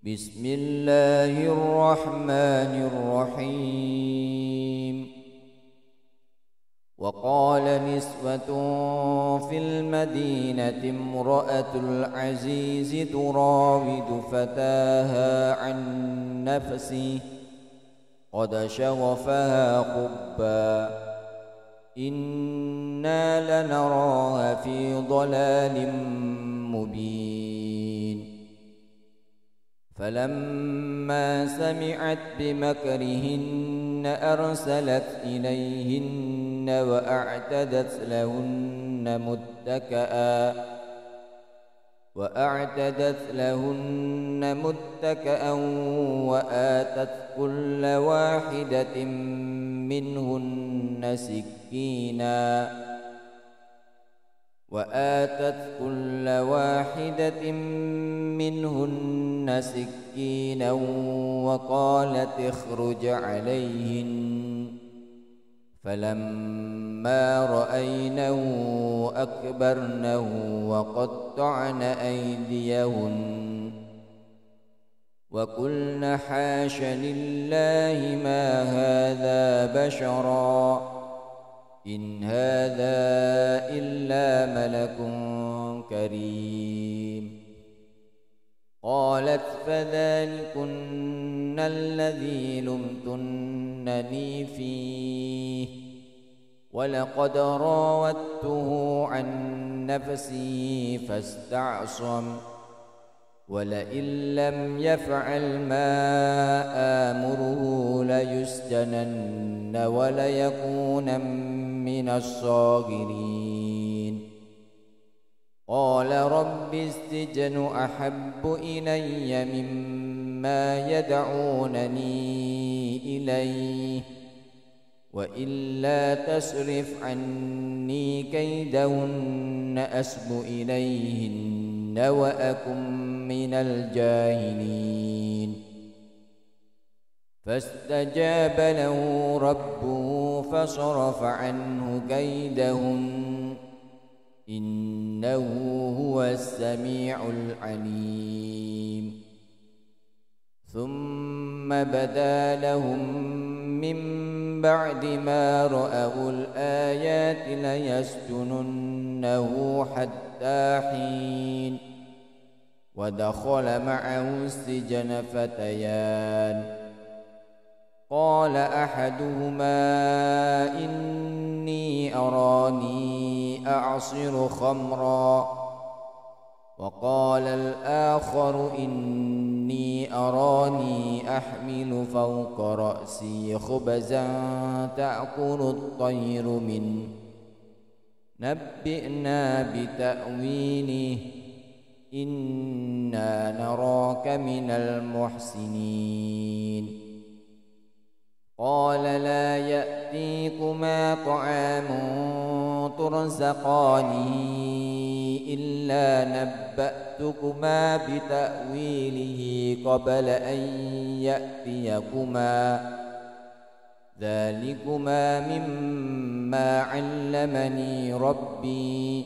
بسم الله الرحمن الرحيم. وقال نسوة في المدينة امرأة العزيز تراود فتاها عن نفسه قد شغفها حبا إنا لنراها في ضلال مبين. فلما سمعت بمكرهن أرسلت إليهن وأعتدت لهن متكأ وآتت كل واحدة منهن سكينا وقالت اخرج عليهن. فلما رأينه أكبرنه وقطعن أيديهن وقلن حاش لله ما هذا بشرا إن هذا إلا ملك كريم. قالت فذلكن الذي لمتنني فيه ولقد راودته عن نفسه فاستعصم ولئن لم يفعل ما آمره ليسجنن وليكون من الصاغرين. قال رب السجن أحب إلي مما يدعونني إليه وإلا تصرف عني كيدهن أصب إليهن وأكن من الجاهلين. فاستجاب له ربه فصرف عنه كيدهن إنه هو السميع العليم. ثم بدا لهم من بعد ما رأوا الآيات ليسجننه حتى حين. ودخل معه السجن فتيان قال أحدهما إني أراني أعصر خمرا وقال الآخر إني أراني أحمل فوق رأسي خبزا تأكل الطير منه نبئنا بتأويله إنا نراك من المحسنين. قال لا يأتيكما طعام ترزقانه إلا نبأتكما بتأويله قبل أن يأتيكما ذلكما مما علمني ربي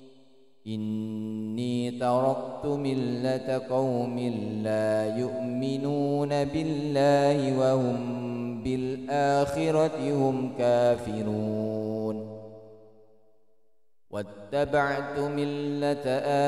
إني تركت ملة قوم لا يؤمنون بالله وهم بالآخرة هم كافرون. واتبعت ملة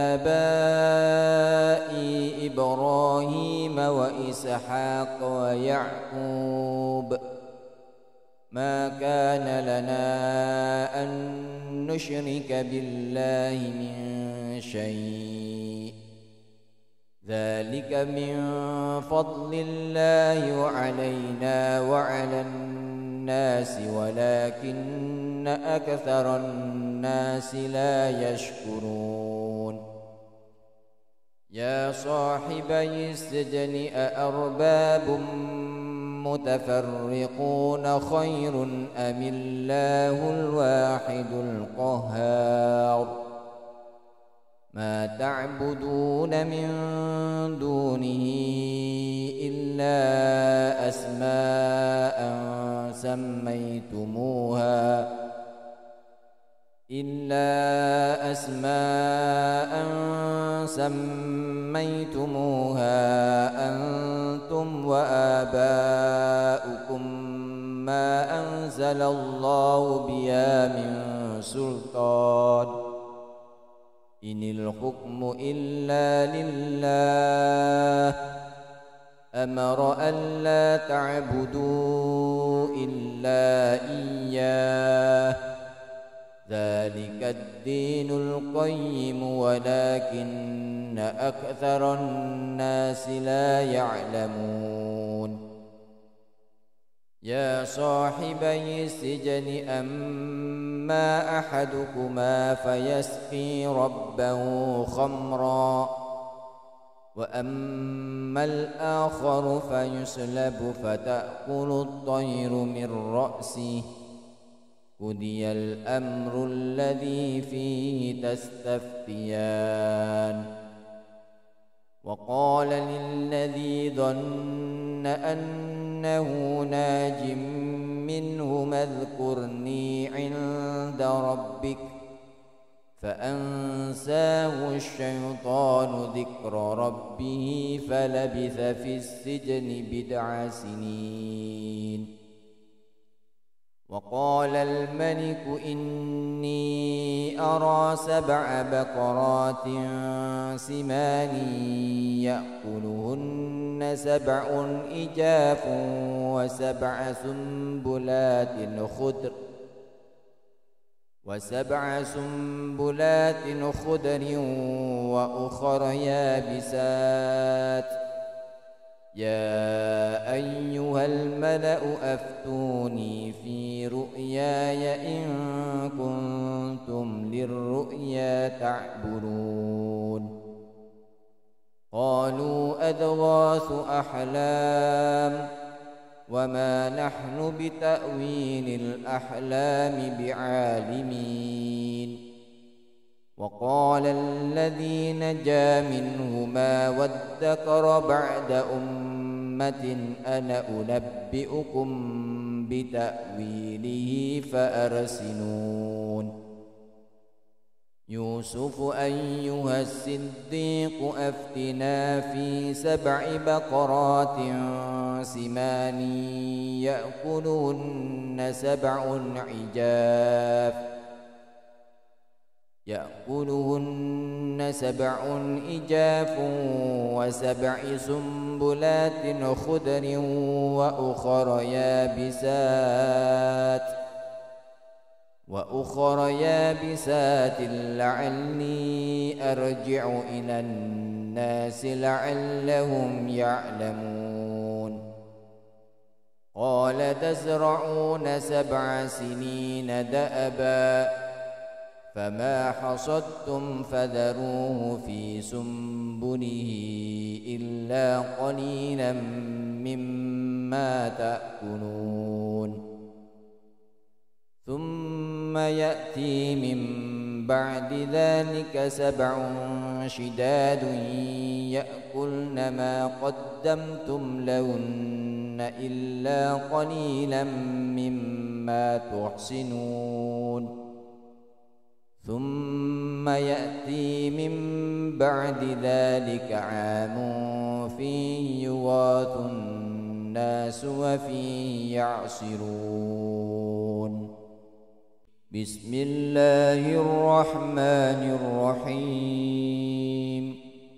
آبائي إبراهيم وإسحاق ويعقوب ما كان لنا أن نشرك بالله من شيء ذلك من فضل الله علينا وعلى الناس ولكن أكثر الناس لا يشكرون. يا صاحبي السجن أأرباب متفرقون خير أم الله الواحد القهار. ما تعبدون من دونه إلا أسماء سميتموها أنزل الله بها من سلطان إن الحكم إلا لله أمر ألا تعبدوا إلا إياه ذلك الدين القيم ولكن أكثر الناس لا يعلمون يا صاحبي السجن أما أحدكما فيسقي ربه خمرا وأما الآخر فيسلب فتأكل الطير من رأسه قضي الأمر الذي فيه تستفتيان وقال للذي ظن أنه ناج منهما اذكرني عند ربك فأنساه الشيطان ذكر ربه فلبث في السجن 9 سنين وقال الملك إني أرى 7 بقرات سمان يأكلهن 7 إجاف و7 سنبلات خضر وأخر يابسات يا أيها الملأ أفتوني في رؤياي إن كنتم للرؤيا تعبرون قالوا أضغاث أحلام وما نحن بتأويل الأحلام بعالمين وقال الذي نجا منهما وادكر بعد أمة أنا أنبئكم بتأويله فأرسلون يوسف أيها الصديق أفتنا في 7 بقرات سمان يأكلهن 7 إجاف و7 سنبلات خضر وأخر يابسات لعلي أرجع إلى الناس لعلهم يعلمون قال تزرعون 7 سنين دأبا فما حصدتم فذروه في سنبله إلا قليلا مما تأكلون ثم يأتي من بعد ذلك 7 شداد يأكلن ما قدمتم لهن إلا قليلا مما تحصنون ثم يأتي من بعد ذلك عام فيه يغاث الناس وفيه يعصرون بسم الله الرحمن الرحيم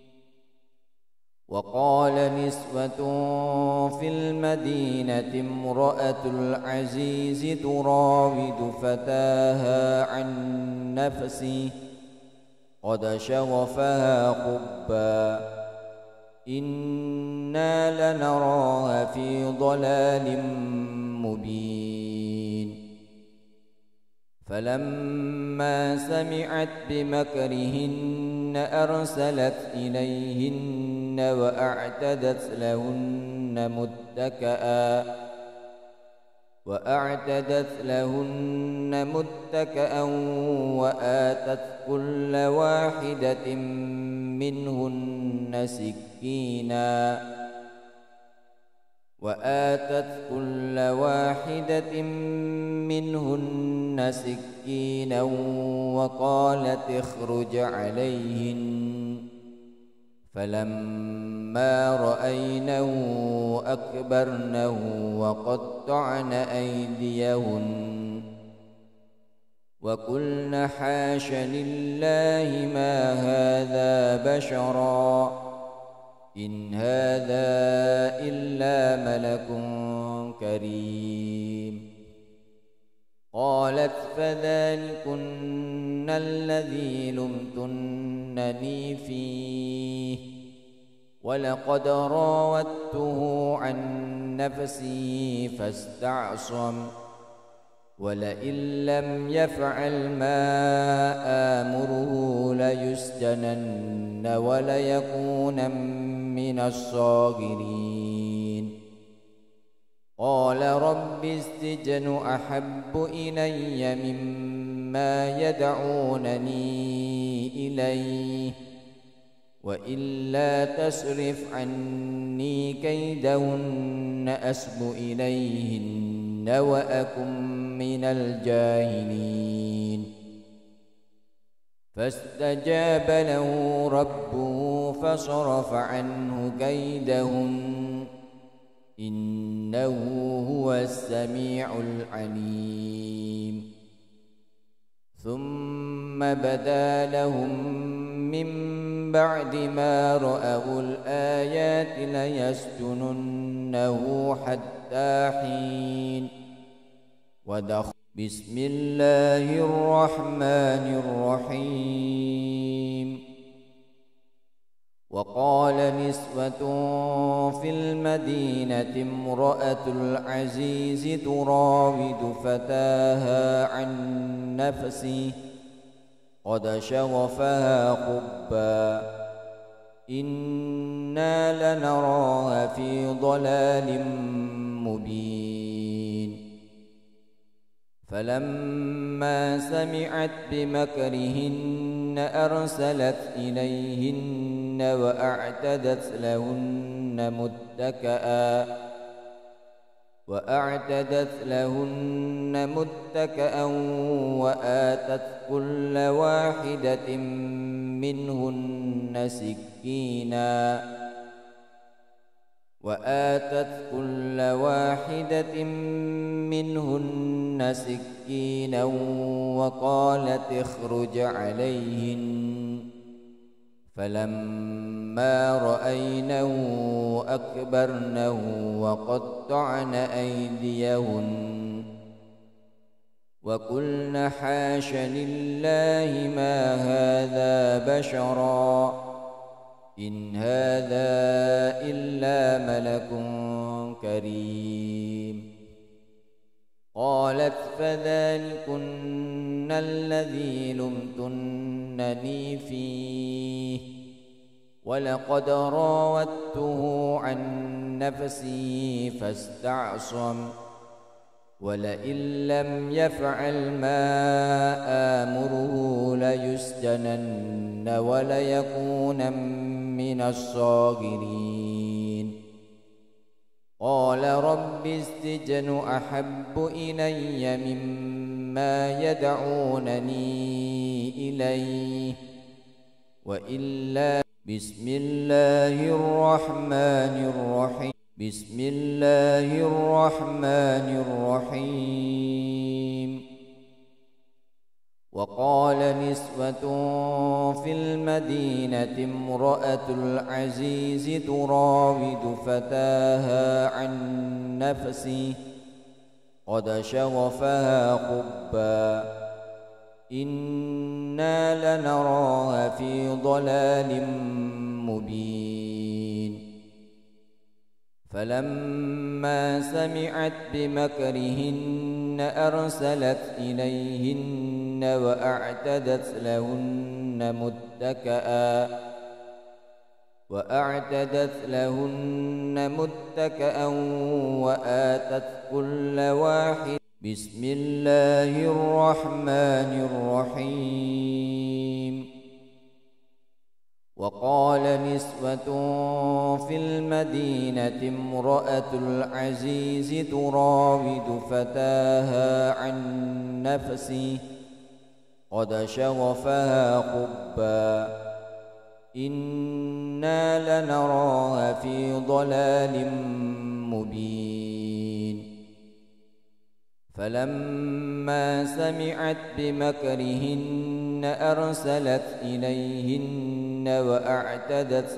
وقال نسوة في المدينة امرأة العزيز تراود فتاها عن نفسه قد شغفها حبا إنا لنراها في ضلال مبين فلما سمعت بمكرهن أرسلت إليهن وأعتدت لهن متكأ وآتت كل واحدة منهن سكينا وقالت اخرج عليهن فلما رأينه أكبرنه وقطعن أيديهن وقلن حاش لله ما هذا بشرا إن هذا إلا ملك كريم. قالت فذلكن الذي لمتنني فيه ولقد راودته عن نفسه فاستعصم ولئن لم يفعل ما آمره ليسجنن وليكون من الصاغرين. قال رب السجن أحب إلي مما يدعونني إليه وإلا تصرف عني كيدهن أصب إليهن وأكن من الجاهلين. فاستجاب له ربه فصرف عنه كيدهن إنه هو السميع العليم. ثم بدا لهم من بعد ما رأوا الآيات ليسجننه حتى حين. بسم الله الرحمن الرحيم. وقال نسوة في المدينة امرأة العزيز تراود فتاها عن نفسه قد شغفها حبا إنا لنراها في ضلال مبين. فلما سمعت بمكرهن أرسلت إليهن وأعتدت لهن متكأ وآتت كل واحدة منهن سكينا وقالت اخرج عليهن. فلما رأينه أكبرنه وقطعن أيديهن وقلن حاش لله ما هذا بشرا إن هذا إلا ملك كريم. قالت فذلكن الذي لمتنني فيه ولقد راودته عن نفسه فاستعصم ولئن لم يفعل ما آمره ليسجنن وليكون من الصاغرين. قال رب السجن أحب إلي مما يدعونني إليه وإلا. بسم الله الرحمن الرحيم. وقال نسوة في المدينة امرأة العزيز تراود فتاها عن نفسه قد شغفها حبا إنا لنراها في ضلال مبين. فلما سمعت بمكرهن أرسلت إليهن وأعتدت لهن متكأ وآتت كل واحد. بسم الله الرحمن الرحيم. وقال نسوة في المدينة امرأة العزيز تراود فتاها عن نفسه قد شغفها حبا إنا لنراها في ضلال مبين فلما سمعت بمكرهن أرسلت إليهن وأعتدت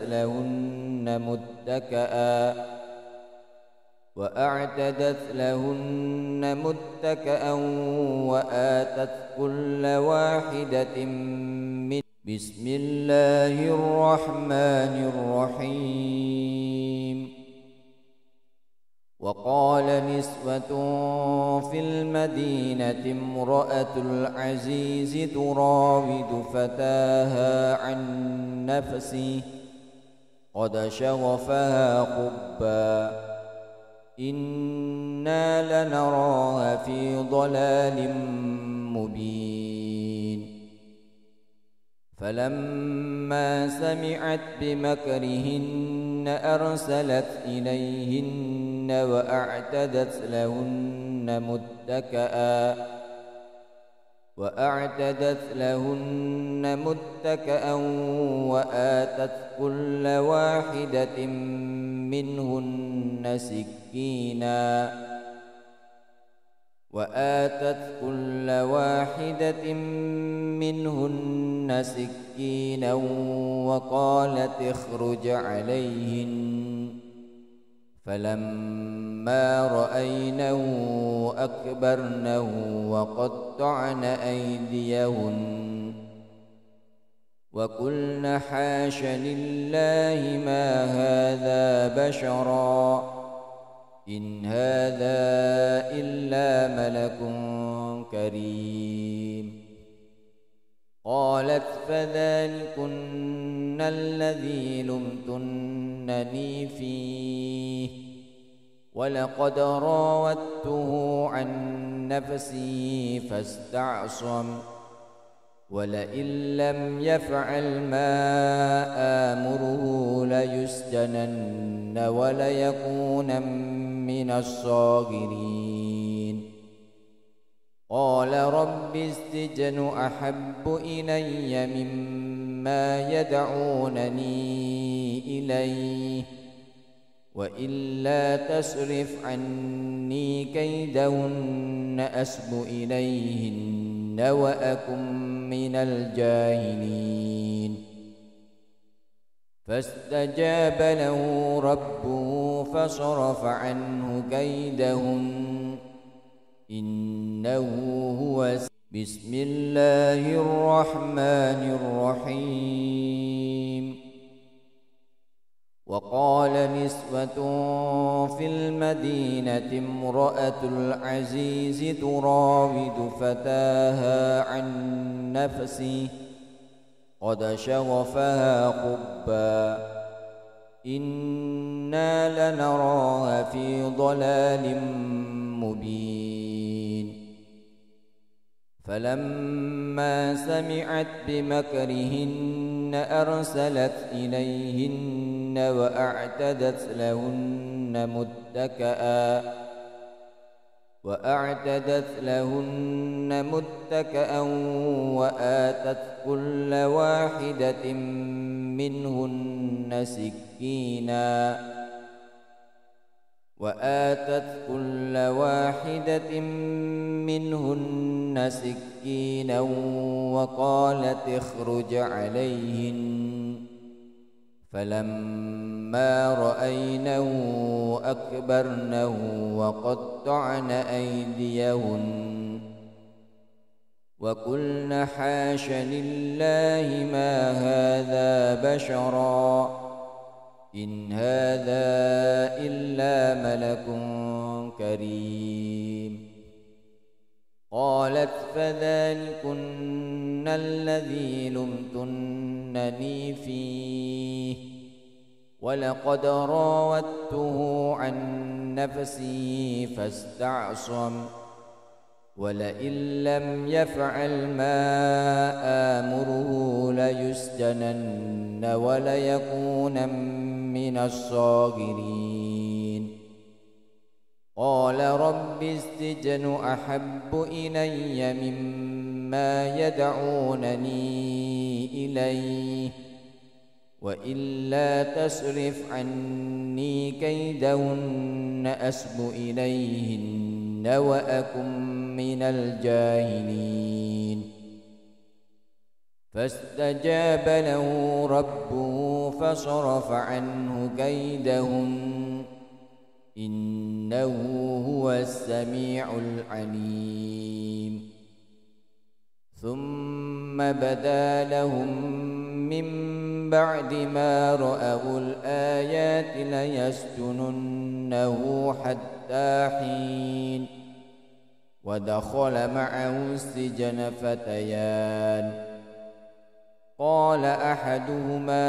لهن متكأ وآتت كل واحدة من بسم الله الرحمن الرحيم وقال نسوة في المدينة امرأة العزيز تراود فتاها عن نفسه قد شغفها حبا إنا لنراها في ضلال مبين فلما سمعت بمكرهن أرسلت إليهن وأعتدت لهن متكأ وآتت كل واحدة منهن سكينا وقالت اخرج عليهن فلما رأينه أكبرنه وقطعن أيديهن وقلن حاش لله ما هذا بشرا إن هذا إلا ملك كريم قالت فذلكن الذي لمتنني فيه ولقد راودته عن نفسه فاستعصم ولئن لم يفعل ما آمره ليسجنن وليكون من الصاغرين قال رب السجن أحب إلي مما يدعونني إليه وإلا تصرف عني كيدهن أسب إليهن وأكن من الجاهلين فاستجاب له ربه فصرف عنه كيدهن إنه هو بسم الله الرحمن الرحيم وقال نسوة في المدينة امرأة العزيز تراود فتاها عن نفسه قد شغفها حبا إنا لنراها في ضلال مبين فلما سمعت بمكرهن أرسلت إليهن وأعتدت لهن متكأ وآتت كل واحدة منهن سكينا وقالت اخرج عليهن فلما رأينه أكبرنه وقطعن أيديهن وقلن حاش لله ما هذا بشرا إن هذا إلا ملك كريم قالت فذلكن الذي لمتنني فيه ولقد راودته عن نفسه فاستعصم ولئن لم يفعل ما آمره ليسجنن وليكون من الصاغرين قال رب السجن أحب إلي مما يدعونني إليه وإلا تصرف عني كيدهن أصب إليهن وأكن من الجاهلين فاستجاب له ربه فصرف عنه كيدهن إنه هو السميع العليم ثم بدا لهم من بعد ما رأوا الآيات ليسجننه حتى حين ودخل معه السجن فتيان قال أحدهما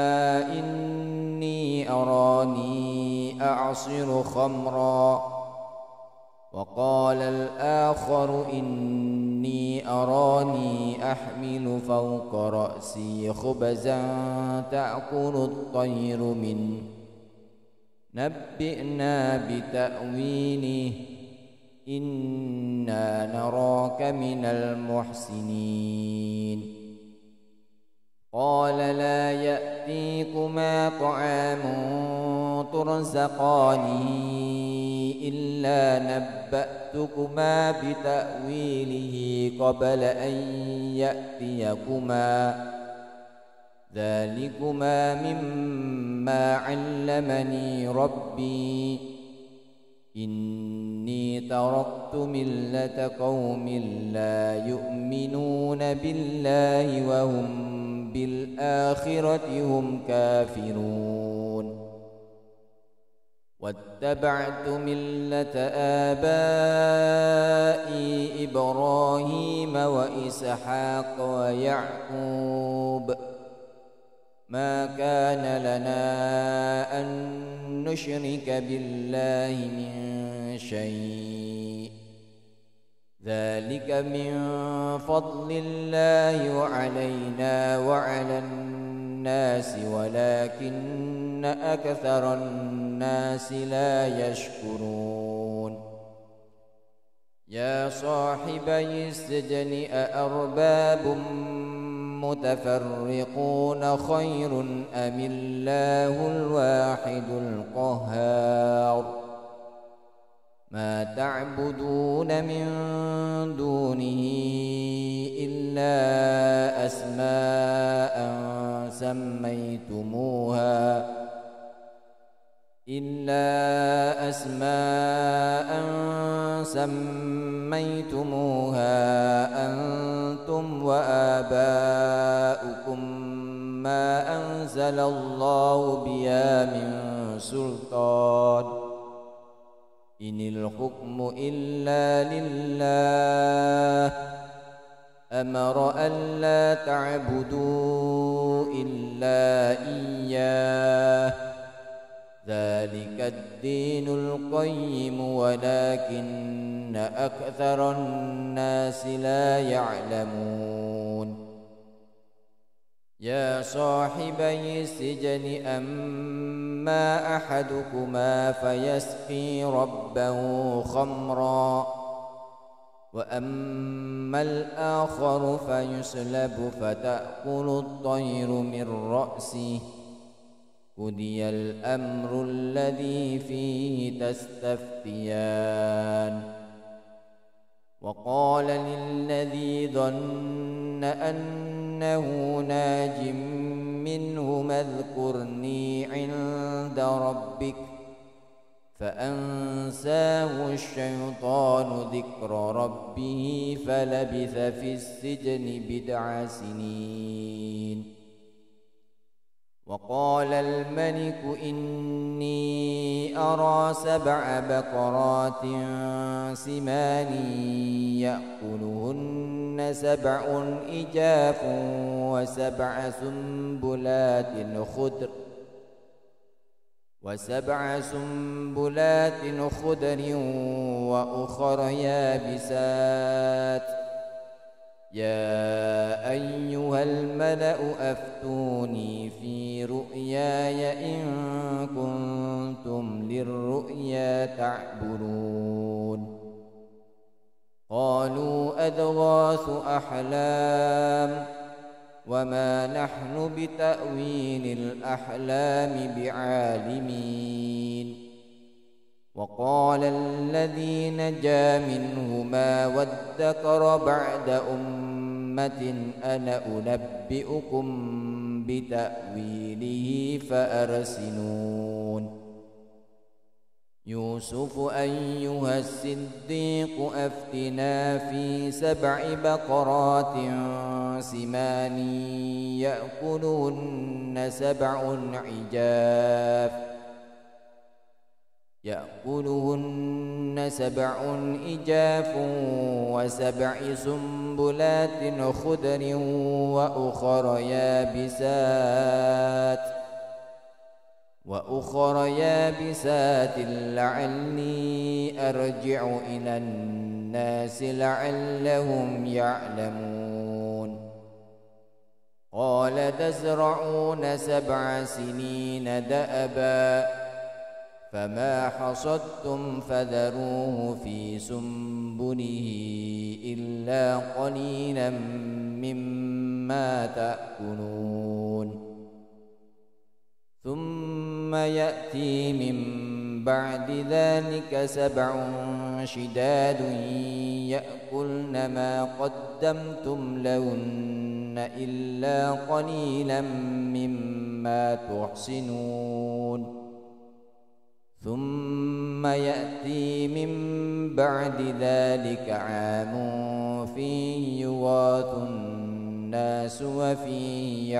إني أراني أعصر خمرا وقال الآخر إني أراني أحمل فوق رأسي خبزا تأكل الطير منه نبئنا بتأويله إنا نراك من المحسنين قال لا يأتيكما طعام ترزقانه إلا نبأتكما بتأويله قبل أن يأتيكما ذلكما مما علمني ربي إني تركت ملة قوم لا يؤمنون بالله وهم بالآخرة هم كافرون واتبعت ملة آبائي إبراهيم وإسحاق ويعقوب ما كان لنا أن نشرك بالله من شيء ذلك من فضل الله علينا وعلى الناس ولكن أكثر الناس لا يشكرون يا صاحبي السجن أأرباب متفرقون خير أم الله الواحد القهار ما تعبدون من دونه إلا أسماء سميتموها أنتم وآباؤكم ما أنزل الله بها من سلطان إن الحكم إلا لله أمر ألا تعبدوا إلا إياه ذلك الدين القيم ولكن أكثر الناس لا يعلمون يا صاحبي السجن أما أحدكما فيسقي ربه خمرا وأما الآخر فيسلب فتأكل الطير من رأسه قضي الأمر الذي فيه تستفتيان وقال للذي ظن أنه ناج منهما اذكرني عند ربك فأنساه الشيطان ذكر ربه فلبث في السجن بضع سنين وقال الملك إني أرى 7 بقرات سمان يأكلهن 7 إجاف و7 سنبلات خضر وأخر يابسات يا أيها الملأ أفتوني في رؤياي إن كنتم للرؤيا تعبرون قالوا أضغاث أحلام وما نحن بتأويل الأحلام بعالمين وقال الذي نجا منهما وادكر بعد أمة أنا أنبئكم بتأويله فأرسلون يوسف أيها الصديق أفتنا في 7 بقرات سمان يأكلهن 7 عجاف و7 سنبلات خضر وأخر يابسات لعلي أرجع إلى الناس لعلهم يعلمون قال تزرعون 7 سنين دأبا فما حصدتم فذروه في سنبله إلا قليلا مما تأكلون ثم يأتي من بعد ذلك 7 شداد يأكلن ما قدمتم لهن إلا قليلا مما تحصنون ثم يأتي من بعد ذلك عام فيه يغاث الناس وفيه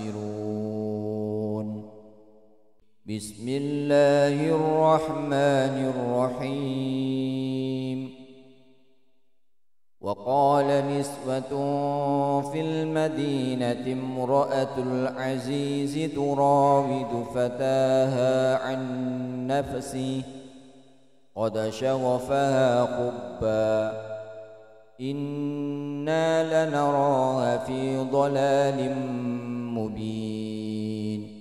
يعصرون بسم الله الرحمن الرحيم وقال نسوة في المدينة امرأة العزيز تراود فتاها عن نفسه قد شغفها حبا إنا لنراها في ضلال مبين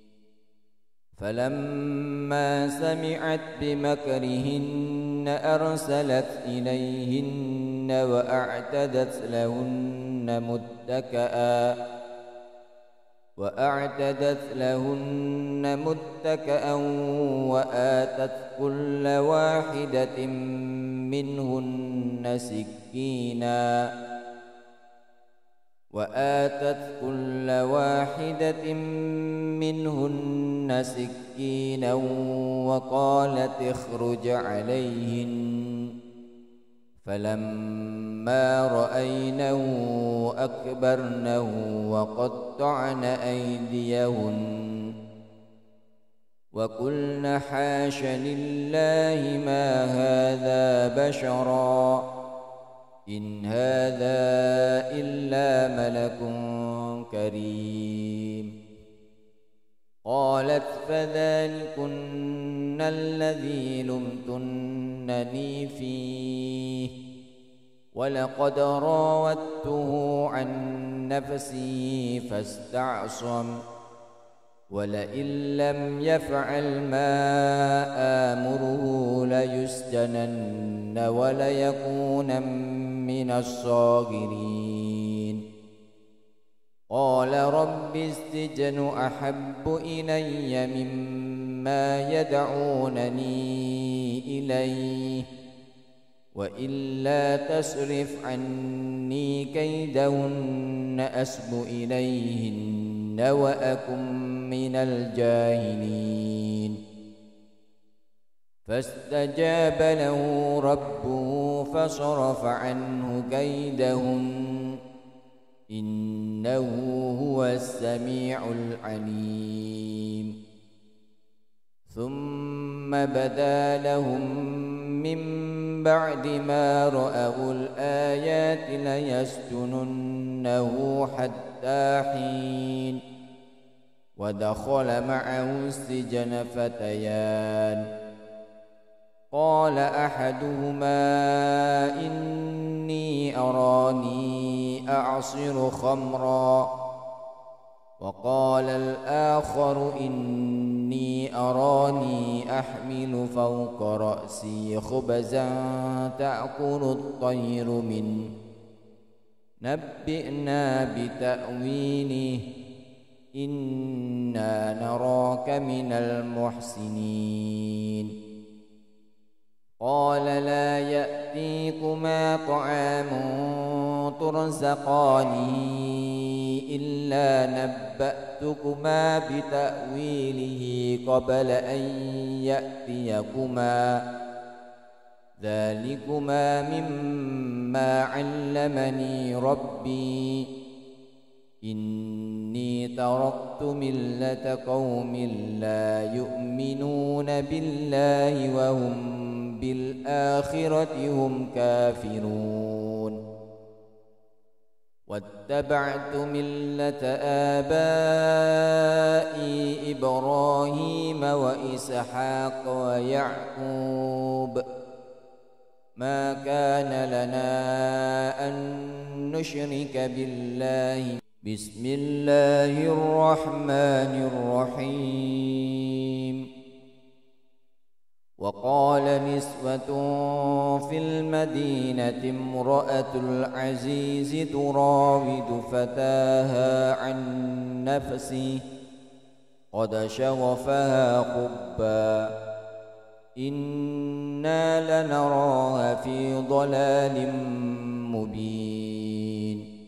فلما سمعت بمكرهن أرسلت إليهن وأعتدت لهن متكأ وآتت كل واحدة منهن سكينا وقالت اخرج عليهن فلما رأينه أكبرنه وقطعن أيديهن وقلن حاش لله ما هذا بشرا إن هذا إلا ملك كريم قالت فذلكن الذي لمتنني فيه ولقد راودته عن نفسه فاستعصم ولئن لم يفعل ما آمره ليسجنن وليكون من الصاغرين قال رب السجن أحب إلي مما يدعونني إليه وإلا تصرف عني كيدهن أسب إليهن وأكن من الجاهلين فاستجاب له ربه فصرف عنه كيدهن إنه هو السميع العليم ثم بدا لهم من بعد ما رأوا الآيات ليسجننه حتى حين ودخل معه السجن فتيان قال أحدهما إني أراني أعصر خمرا وقال الآخر إني أراني أحمل فوق رأسي خبزا تأكل الطير منه نبئنا بتأويله إنا نراك من المحسنين قال لا يأتيكما طعام ترزقانه إلا نبأتكما بتأويله قبل أن يأتيكما ذلكما مما علمني ربي إني تركت ملة قوم لا يؤمنون بالله وهم بالآخرة هم كافرون واتبعت ملة آبائي إبراهيم وإسحاق ويعقوب ما كان لنا أن نشرك بالله بسم الله الرحمن الرحيم وقال نسوة في المدينة امرأة العزيز تراود فتاها عن نفسه قد شغفها حبا إنا لنراها في ضلال مبين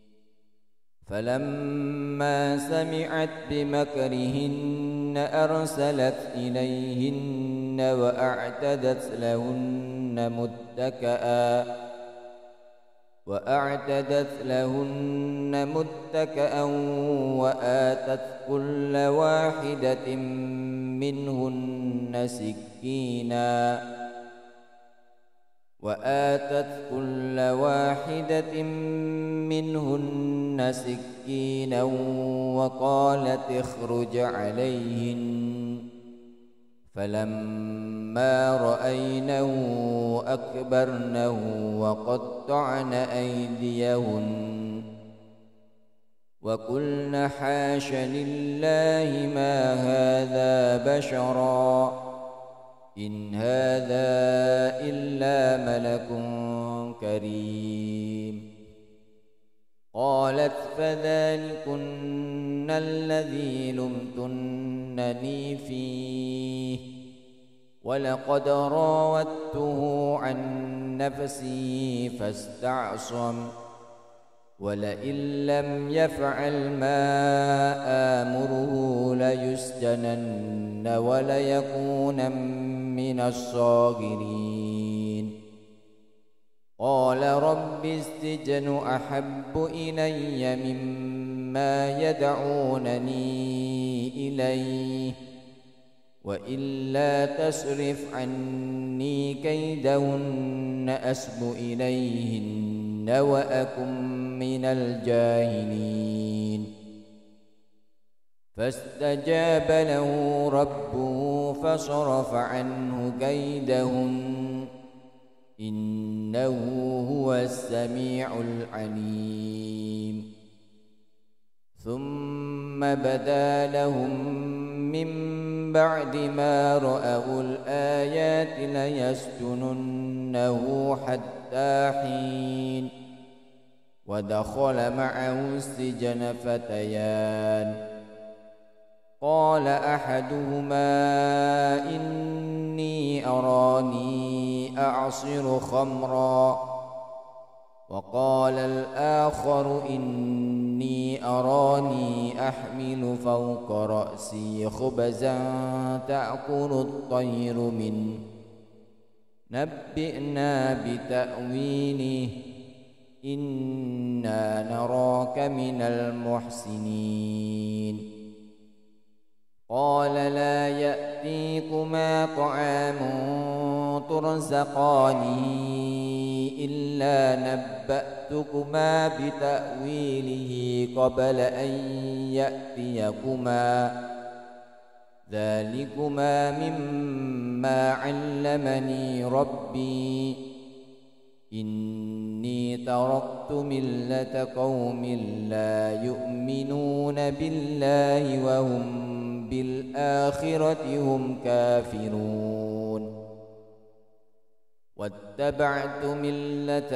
فلما سمعت بمكرهن أرسلت إليهن وأعتدت لهن متكأ وآتت كل واحدة منهن سكينا وقالت اخرج عليهن فلما رأينه أكبرنه وقطعن أيديهن وقلن حاش لله ما هذا بشرا إن هذا إلا ملك كريم قالت فذلكن الذي لمتنني فيه ولقد راودته عن نفسه فاستعصم ولئن لم يفعل ما آمره ليسجنن وليكون من الصاغرين قال رب السجن أحب إلي مما يدعونني إليه وإلا تصرف عني كيدهن أسب إليهن وأكن من الجاهلين فاستجاب له ربه فصرف عنه كيدهن إنه هو السميع العليم ثم بدا لهم من بعد ما رأوا الآيات ليسجننه حتى حين ودخل معه السجن فتيان قال أحدهما إني أراني أعصر خمرا وقال الآخر إني أراني أحمل فوق رأسي خبزا تأكل الطير منه نبئنا بتأويله إنا نراك من المحسنين قال لا يأتيكما طعام ترزقانه إلا نبأتكما بتأويله قبل أن يأتيكما ذلكما مما علمني ربي إني تركت ملة قوم لا يؤمنون بالله وهم بالآخرة هم كافرون واتبعت ملة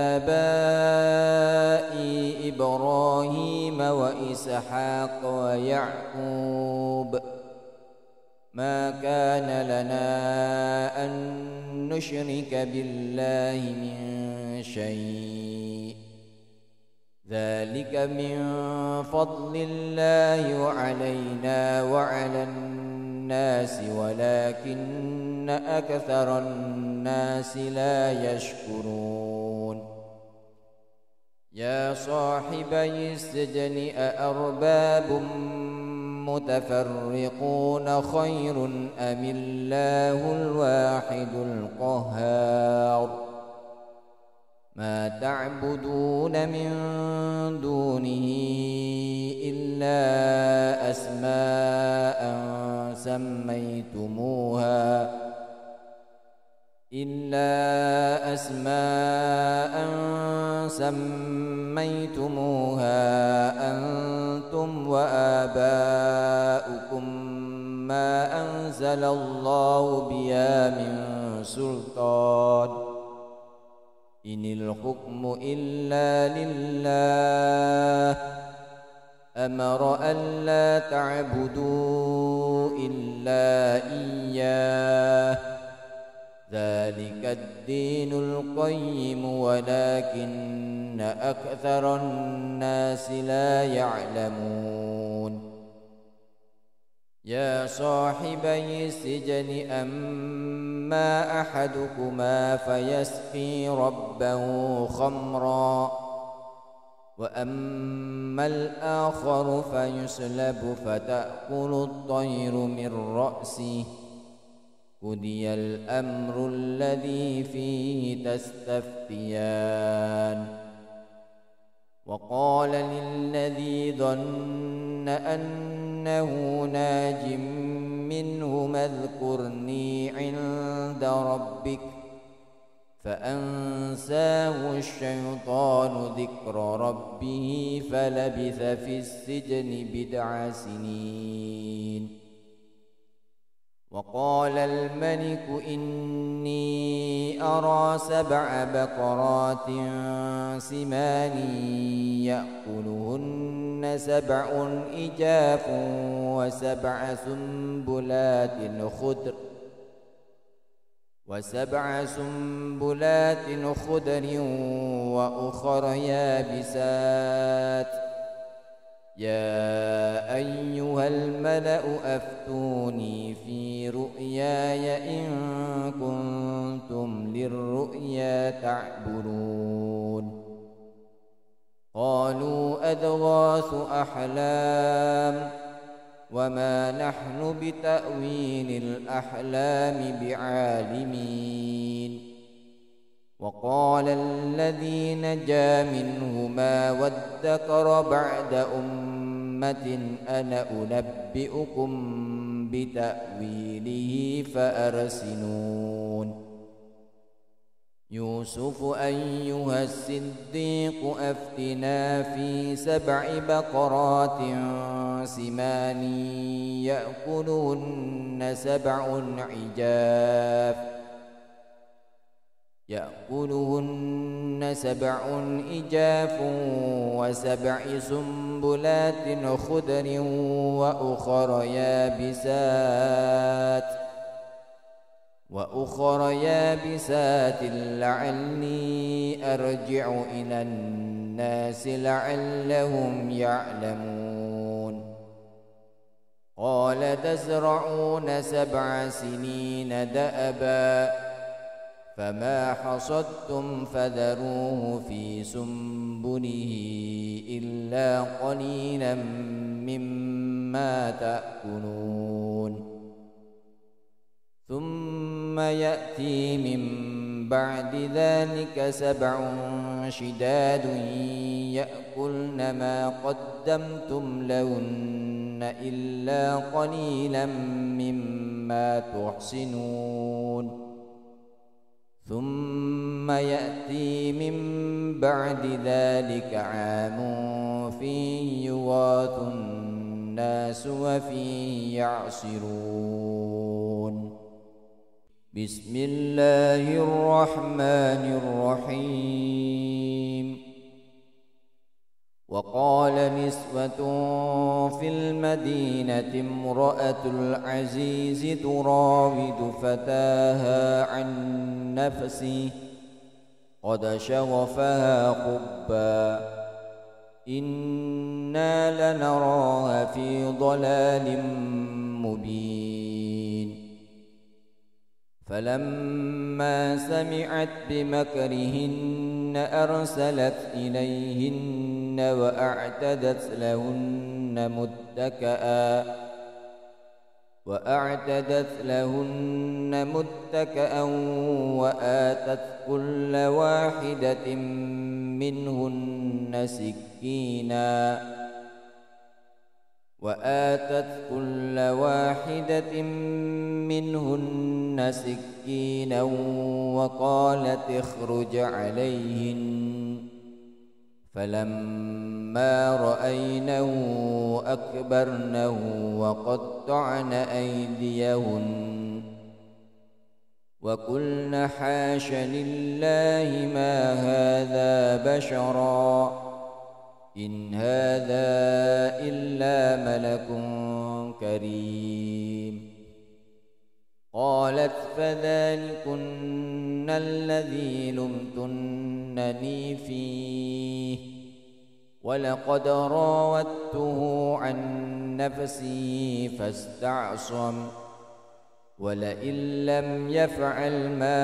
آبائي إبراهيم وإسحاق ويعقوب ما كان لنا أن نشرك بالله من شيء ذلك من فضل الله علينا وعلى الناس ولكن أكثر الناس لا يشكرون يا صاحبي السجن أأرباب متفرقون خير أم الله الواحد القهار ما تعبدون من دونه إلا أسماء سميتموها أنتم وآباؤكم ما أنزل الله بها من سلطان إن الحكم إلا لله أمر ألا تعبدوا إلا إياه ذلك الدين القيم ولكن أكثر الناس لا يعلمون يا صاحبي السجن أما أحدكما فيسقي ربه خمرا وأما الآخر فيسلب فتأكل الطير من رأسه قضي الأمر الذي فيه تستفتيان وقال للذي ظن أنه ناج منهما اذكرني عند ربك فأنساه الشيطان ذكر ربه فلبث في السجن 9 سنين وقال الملك إني أرى 7 بقرات سمان يأكلهن 7 إجاف و7 سنبلات خضر وأخر يابسات يا أيها الملأ أفتوني في رؤياي إن كنتم للرؤيا تعبرون قالوا أضغاث أحلام وما نحن بتأويل الأحلام بعالمين وقال الذي نجا منهما وادكر بعد أمة أنا أنبئكم بتأويله فأرسلون يوسف أيها الصديق أفتنا في 7 بقرات سمان يأكلهن 7 إجاف و7 سنبلات خضر وأخر يابسات لعلي أرجع إلى الناس لعلهم يعلمون قال تزرعون 7 سنين دأبا فما حصدتم فذروه في سنبله إلا قليلا مما تأكلون ثم يأتي من بعد ذلك 7 شداد يأكلن ما قدمتم لهن إلا قليلا مما تحصنون ثم يأتي من بعد ذلك عام فيه يغاث الناس وفيه يعصرون بسم الله الرحمن الرحيم وقال نسوة في المدينة امرأة العزيز تراود فتاها عن نفسه قد شغفها حبا إنا لنراها في ضلال مبين فلما سمعت بمكرهن أرسلت إليهن وأعتدت لهن متكأ وآتت كل واحدة منهن سكينا وقالت اخرج عليهن فلما رأينه أكبرنه وقطعن أيديهن وقلن حاش لله ما هذا بشرا إن هذا إلا ملك كريم قالت فذلكن الذي لمتنني فيه ولقد راودته عن نفسه فاستعصم ولئن لم يفعل ما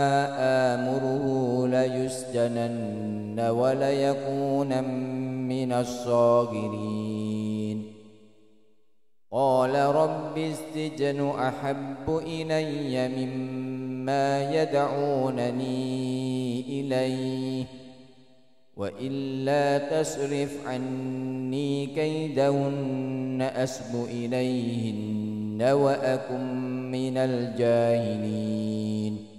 آمره ليسجنن وليكون من الصاغرين قال رب السجن أحب إلي مما يدعونني إليه وإلا تصرف عني كيدهن أصب إليهن وأكن من الجاهلين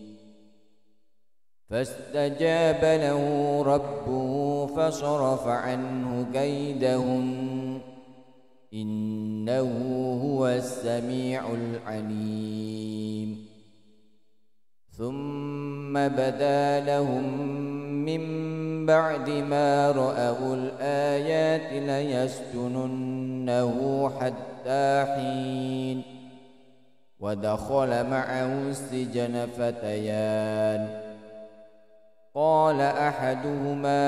فاستجاب له ربه فصرف عنه كيدهن إنه هو السميع العليم ثم بدا لهم من بعد ما رأوا الآيات ليسجننه حتى حين ودخل معه السجن فتيان قال أحدهما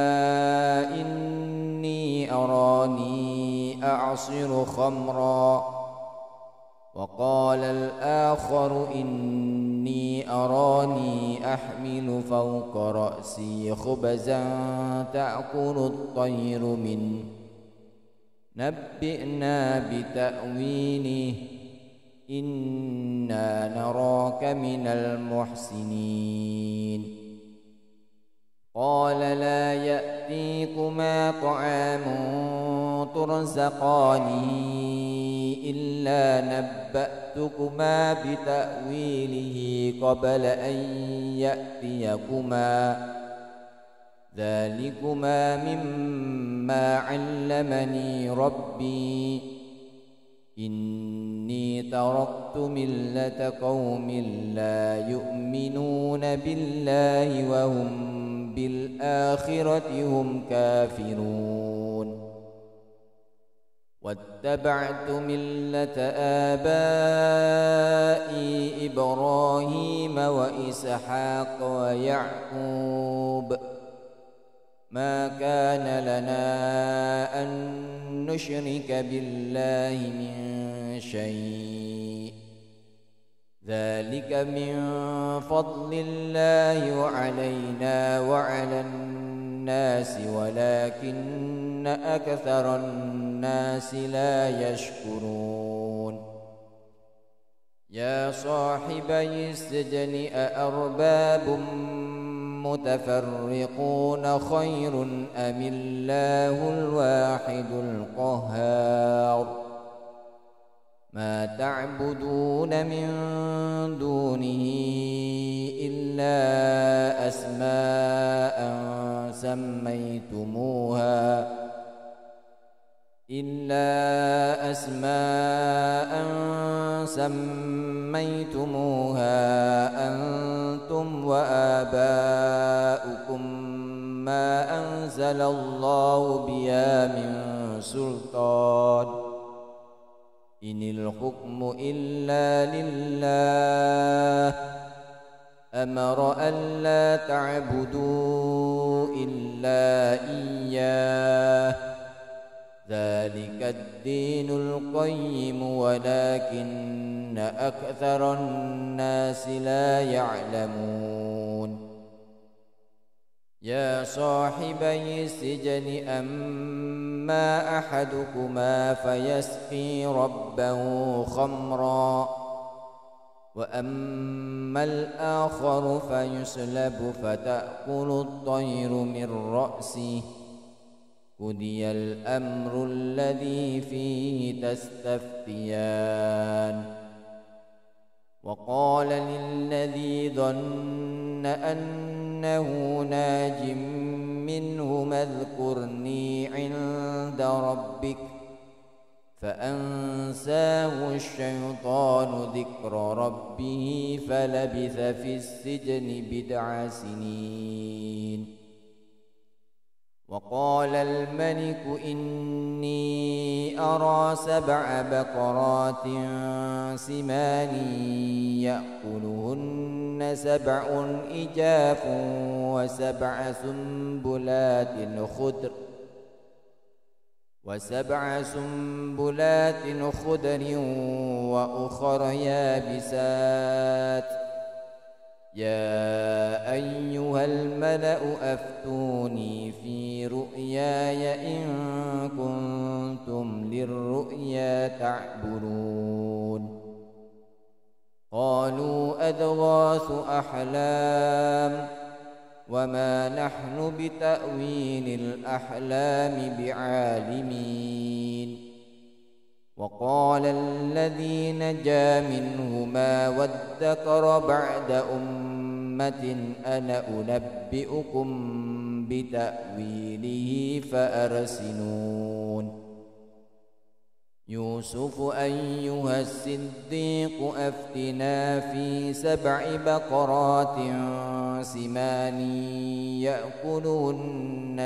إني أراني أعصر خمرا وقال الآخر إني أراني أحمل فوق رأسي خبزا تأكل الطير منه نبئنا بتأويله إنا نراك من المحسنين قال لا يأتيكما طعام ترزقانه إلا نبأتكما بتأويله قبل أن يأتيكما ذلكما مما علمني ربي إني تركت ملة قوم لا يؤمنون بالله وهم بالآخرة هم كافرون واتبعت ملة آبائي إبراهيم وإسحاق ويعقوب ما كان لنا أن نشرك بالله من شيء ذلك من فضل الله علينا وعلى الناس ولكن أكثر الناس لا يشكرون يا صاحبي السجن أأرباب متفرقون خير أم الله الواحد القهار ما تعبدون من دونه إلا أسماء سميتموها أنتم وآباؤكم ما أنزل الله بها من سلطان إن الحكم إلا لله أمر ألا تعبدوا إلا إياه ذلك الدين القيم ولكن أكثر الناس لا يعلمون يا صاحبي السجن أما أحدكما فيسقي ربه خمرا وأما الآخر فيسلب فتأكل الطير من رأسه قضي الأمر الذي فيه تستفتيان وقال للذي ظن أنه ناج منهما اذكرني عند ربك فأنساه الشيطان ذكر ربه فلبث في السجن 9 سنين وقال الملك إني أرى 7 بقرات سمان يأكلهن 7 إجاف وسبع سنبلات خضر وأخر يابسات يا أيها الملأ أفتوني في رؤياي إن كنتم للرؤيا تعبرون قالوا أضغاث أحلام وما نحن بتأويل الأحلام بعالمين وقال الذي نجا منهما وادكر بعد أمة أنا أنبئكم بتأويله فأرسلون يوسف أيها الصديق أفتنا في 7 بقرات سمان يأكلهن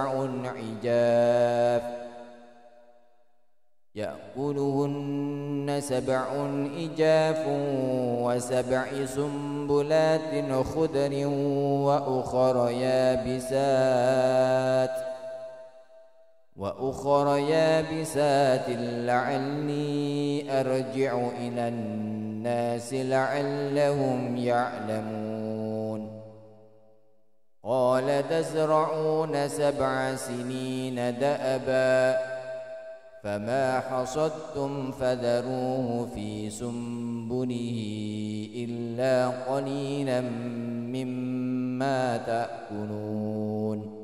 7 إجاف و7 سنبلات خضر وأخر يابسات لعلي أرجع إلى الناس لعلهم يعلمون قال تزرعون 7 سنين دأبا فما حصدتم فذروه في سنبله إلا قليلا مما تأكلون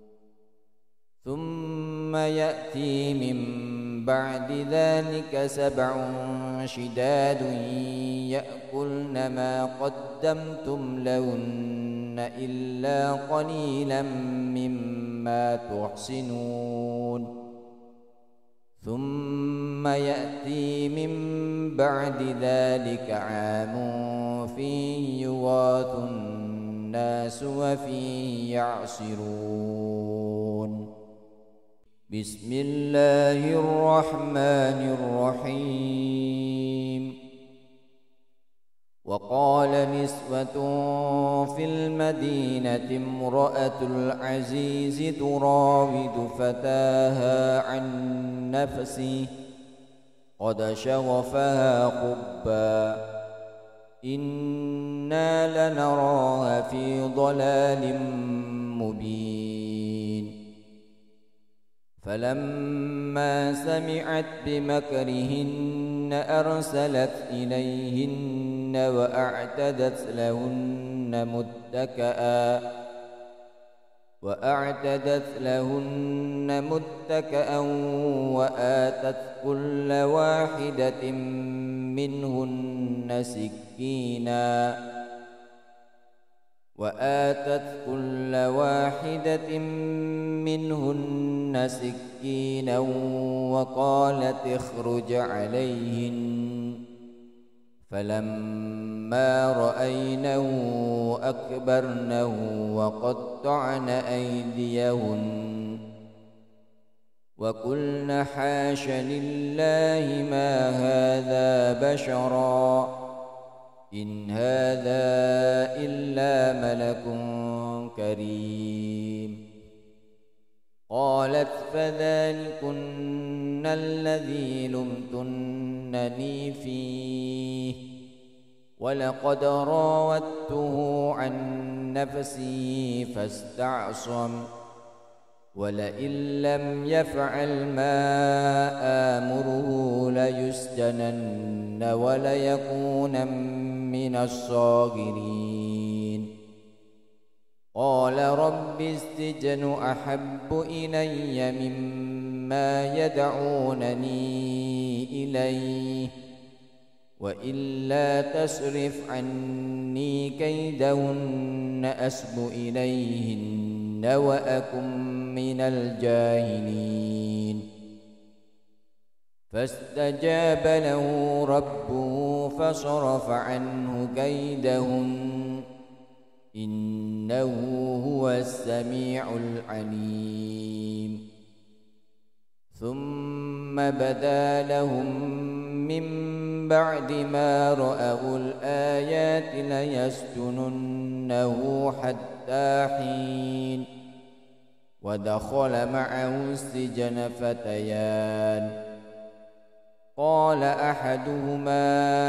ثم يأتي من بعد ذلك 7 شداد يأكلن ما قدمتم لهن إلا قليلا مما تحصنون ثم يأتي من بعد ذلك عام فيه يغاث الناس وفيه يعصرون بسم الله الرحمن الرحيم وقال نسوة في المدينة امرأة العزيز تراود فتاها عن نفسه قد شغفها حبا إنا لنراها في ضلال مبين فلما سمعت بمكرهن أرسلت إليهن وأعتدت لهن متكأ وآتت كل واحدة منهن سكينا وقالت اخرج عليهن فلما رأينه أكبرنه وقطعن أيديهن وقلن حاش لله ما هذا بشرا إن هذا إلا ملك كريم. قالت فذلكن الذي لمتنني فيه ولقد راودته عن نفسه فاستعصم ولئن لم يفعل ما آمره ليسجنن وليكون من الصاغرين. قال رب السجن أحب إلي مما يدعونني إليه وإلا تصرف عني كيدهن أسب إليهن وأكن من الجاهلين. فاستجاب له ربه فصرف عنه كيدهن إنه هو السميع العليم. ثم بدا لهم من بعد ما رأوا الآيات ليسجننه حتى حين. ودخل معه السجن فتيان قال أحدهما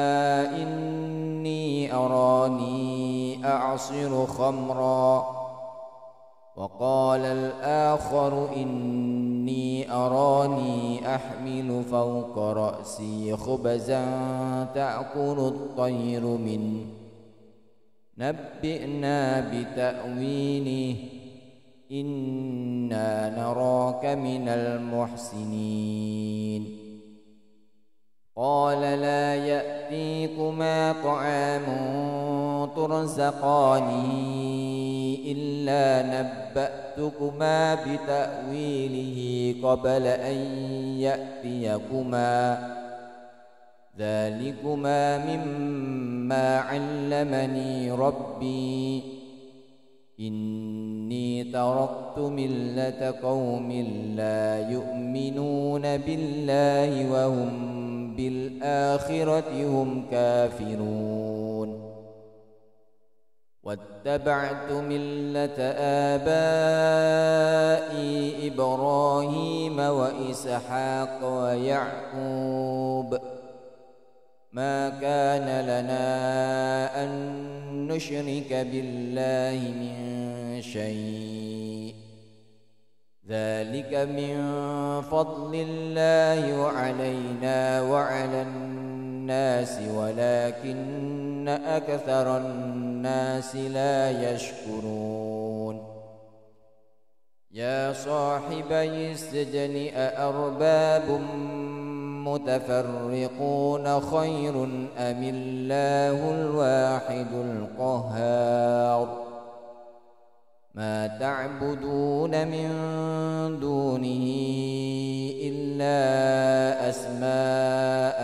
إني أراني أعصر خمرا وقال الآخر إني أراني أحمل فوق رأسي خبزا تأكل الطير منه نبئنا بتأويله إنا نراك من المحسنين. قال لا يأتيكما طعام ترزقانه إلا نبأتكما بتأويله قبل أن يأتيكما ذلكما مما علمني ربي إني تركت ملة قوم لا يؤمنون بالله وهم بالآخرة هم كافرون. واتبعت ملة آبائي إبراهيم وإسحاق ويعقوب ما كان لنا أن نشرك بالله من شيء ذلك من فضل الله علينا وعلى الناس ولكن أكثر الناس لا يشكرون. يا صاحبي السجن أأرباب متفرقون خير أم الله الواحد القهار. ما تعبدون من دونه إلا أسماء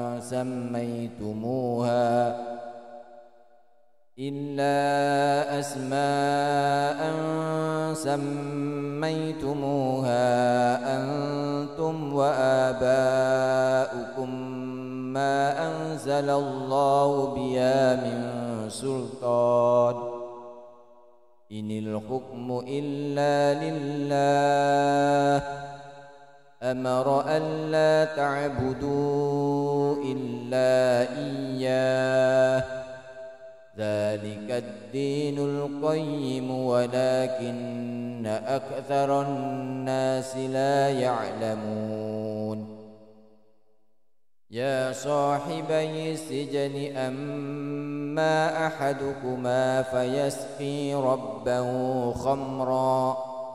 سميتموها أنتم وآباؤكم ما أنزل الله بها من سلطان إن الحكم إلا لله أمر ألا تعبدوا إلا إياه ذلك الدين القيم ولكن أكثر الناس لا يعلمون. يا صاحبي السجن أما أحدكما فيسقي ربه خمرا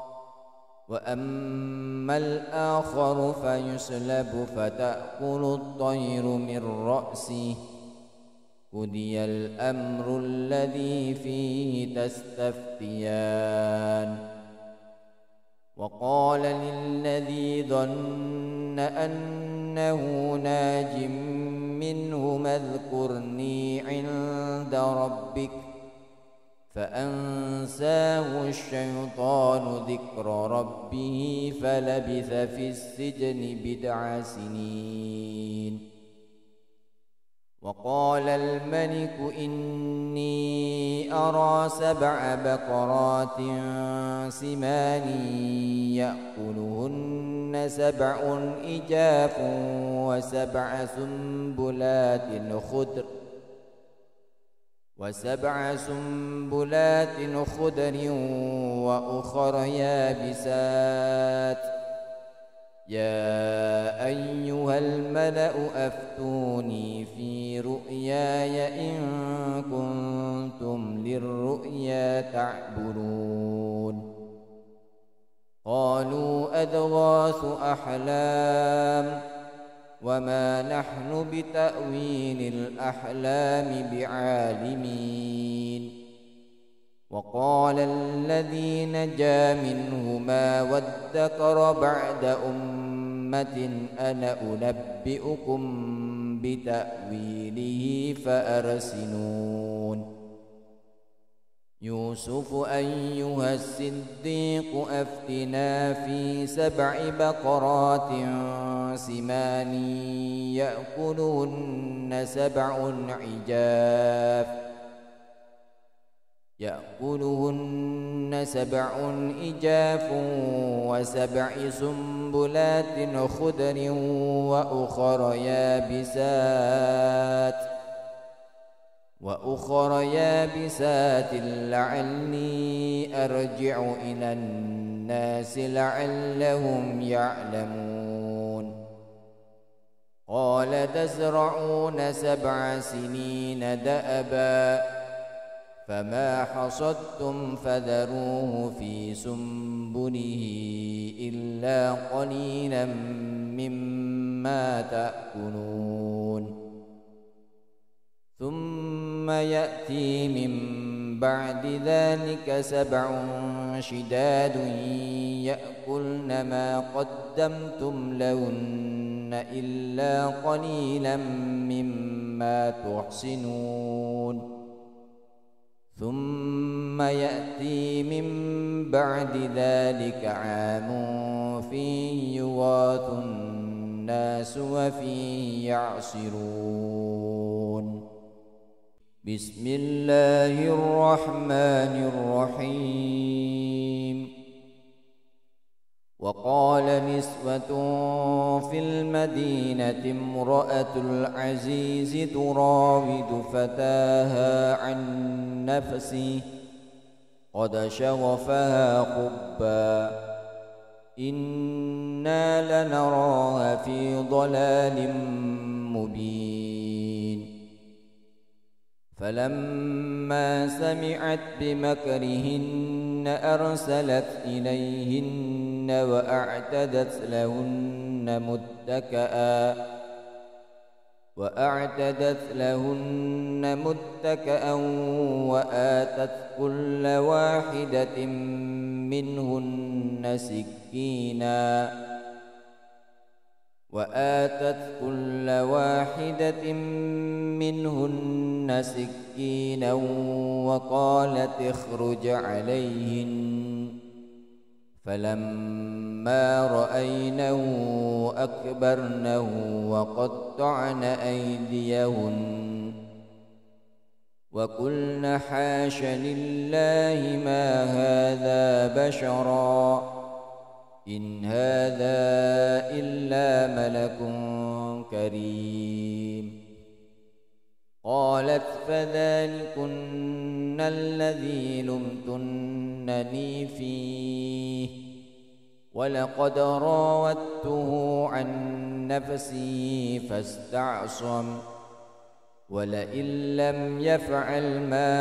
وأما الآخر فيسلب فتأكل الطير من رأسه قضي الأمر الذي فيه تستفتيان وقال للذي ظن أنه ناج منه اذكرني عند ربك فأنساه الشيطان ذكر ربه فلبث في السجن 9 سنين. وقال الملك إني أرى 7 بقرات سمان يأكلهن 7 إجاف وسبع سنبلات خضر وأخر يابسات. يا أيها الملأ أفتوني في رؤياي إن كنتم للرؤيا تعبرون. قالوا أضغاث أحلام وما نحن بتأويل الأحلام بعالمين. وقال الذي نجا منهما وادكر بعد أمة أنا أنبئكم بتأويله فأرسلون. يوسف أيها الصديق أفتنا في 7 بقرات سمان يأكلهن 7 إجاف و7 سنبلات خضر وأخر يابسات لعلي أرجع إلى الناس لعلهم يعلمون. قال تزرعون 7 سنين دأبا فما حصدتم فذروه في سنبله إلا قليلا مما تأكلون. ثم يأتي من بعد ذلك 7 شداد يأكلن ما قدمتم لهن إلا قليلا مما تحصنون. ثم يأتي من بعد ذلك عام فيه يغاث الناس وفيه يعصرون. بسم الله الرحمن الرحيم. وقال نسوة في المدينة امرأة العزيز تراود فتاها عن نفسه قد شغفها حبا إنا لنراها في ضلال مبين. فلما سمعت بمكرهن أرسلت إليهن وأعتدت لهن متكأ وآتت كل واحدة منهن سكينا وقالت اخرج عليهن. فلما رأينه أكبرنه وقطعن أيديهن وقلن حاش لله ما هذا بشرا إن هذا إلا ملك كريم. قالت فذلكن الذي لمتنني فيه ولقد راودته عن نفسه فاستعصم ولئن لم يفعل ما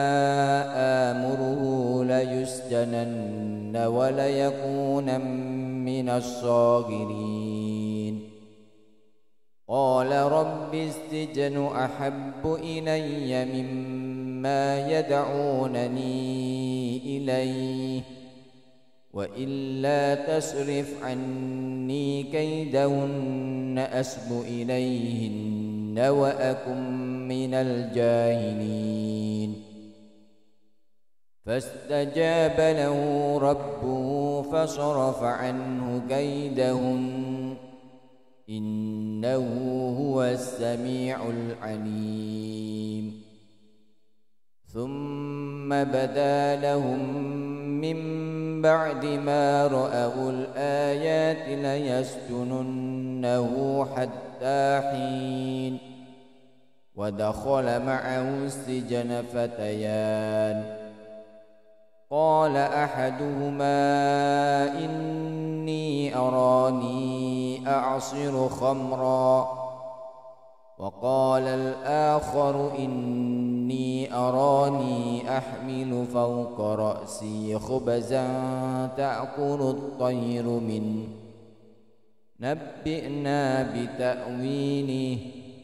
آمره ليسجنن وليكون من الصاغرين. قال رب السجن أحب إلي مما يدعونني إليه وإلا تصرف عني كيدهن أصب إليهن وأكن من الجاهلين فاستجاب له ربه فصرف عنه كيدهن إنه هو السميع العليم ثم بدا لهم من بعد ما رأوا الآيات ليسجننه حتى حين ودخل معه السجن فتيان قال أحدهما إني أراني أعصر خمرا وقال الآخر إني أراني أحمل فوق رأسي خبزا تأكل الطير منه نبئنا بتأويله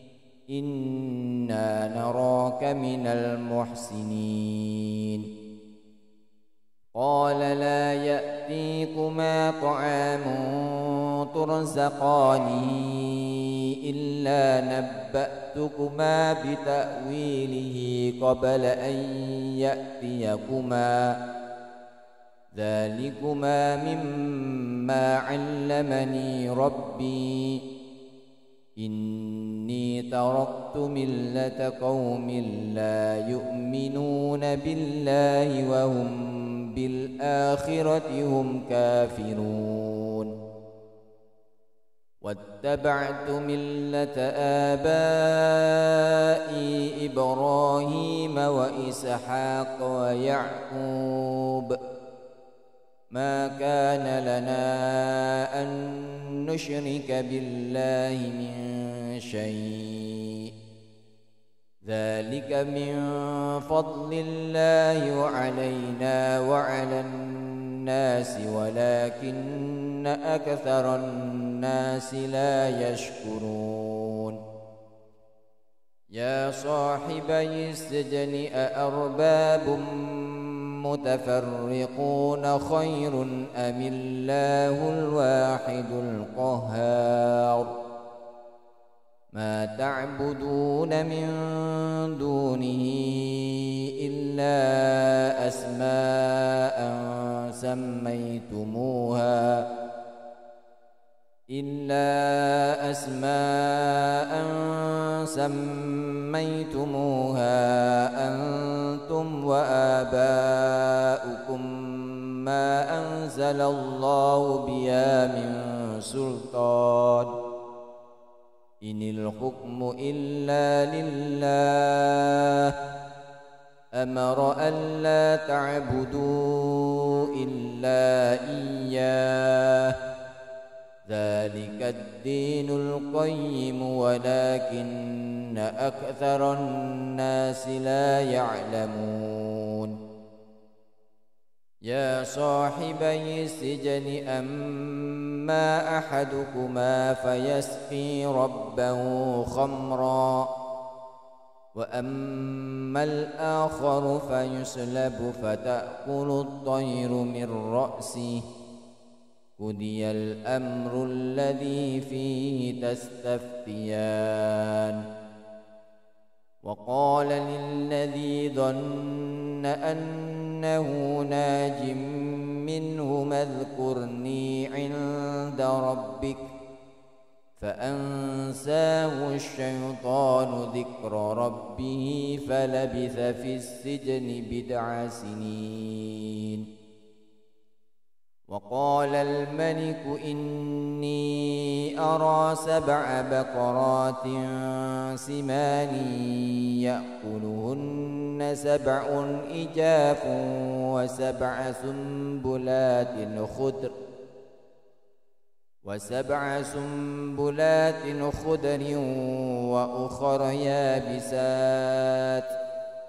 إنا نراك من المحسنين قال لا يأتيكما طعام ترزقانه إلا نبأتكما بتأويله قبل أن يأتيكما ذلكما مما علمني ربي إني تركت ملة قوم لا يؤمنون بالله وهم بالآخرة هم كافرون واتبعت ملة آبائي إبراهيم وإسحاق ويعقوب ما كان لنا أن نشرك بالله من شيء ذلك من فضل الله علينا وعلى الناس ولكن أكثر الناس لا يشكرون يا صاحبي السجن أأرباب متفرقون خير أم الله الواحد القهار ما تعبدون من دونه إلا أسماء سميتموها أنتم وآباؤكم ما أنزل الله بها من سلطان إن الحكم إلا لله أمر ألا تعبدوا إلا إياه ذلك الدين القيم ولكن أكثر الناس لا يعلمون يا صاحبي السجن أما أحدكما فيسقي ربه خمرا وأما الآخر فيسلب فتأكل الطير من رأسه قضي الأمر الذي فيه تستفتيان وقال للذي ظن أنه ناج منهما اذكرني عند ربك فأنساه الشيطان ذكر ربه فلبث في السجن 9 سنين وقال الملك إني أرى 7 بقرات سمان يأكلهن 7 إجاف و7 سنبلات خضر وأخر يابسات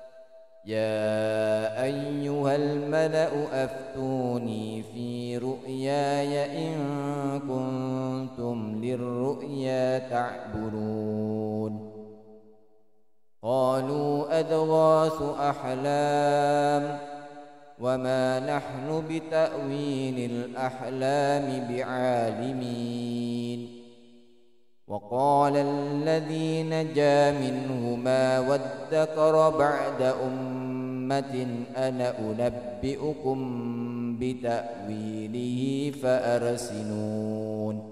يا أيها الملأ أفتوني في رؤياي إن كنتم للرؤيا تعبرون قالوا أضغاث أحلام وما نحن بتأويل الأحلام بعالمين وقال الذي نجا منهما وادكر بعد أمة أنا أنبئكم بتأويله فأرسلون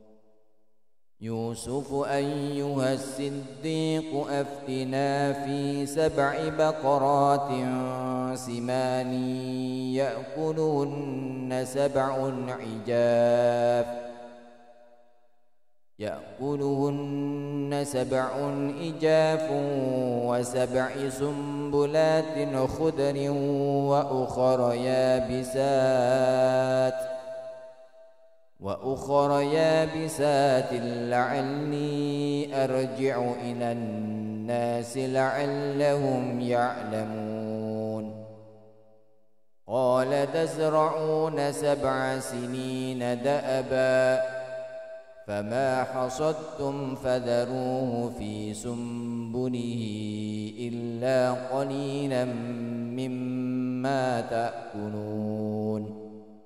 يوسف أيها الصديق أفتنا في 7 بقرات سمان يأكلهن 7 إجاف و7 سنبلات خضر وأخر يابسات لعلي أرجع إلى الناس لعلهم يعلمون قال تزرعون 7 سنين دأبا فما حصدتم فذروه في سنبله إلا قليلا مما تأكلون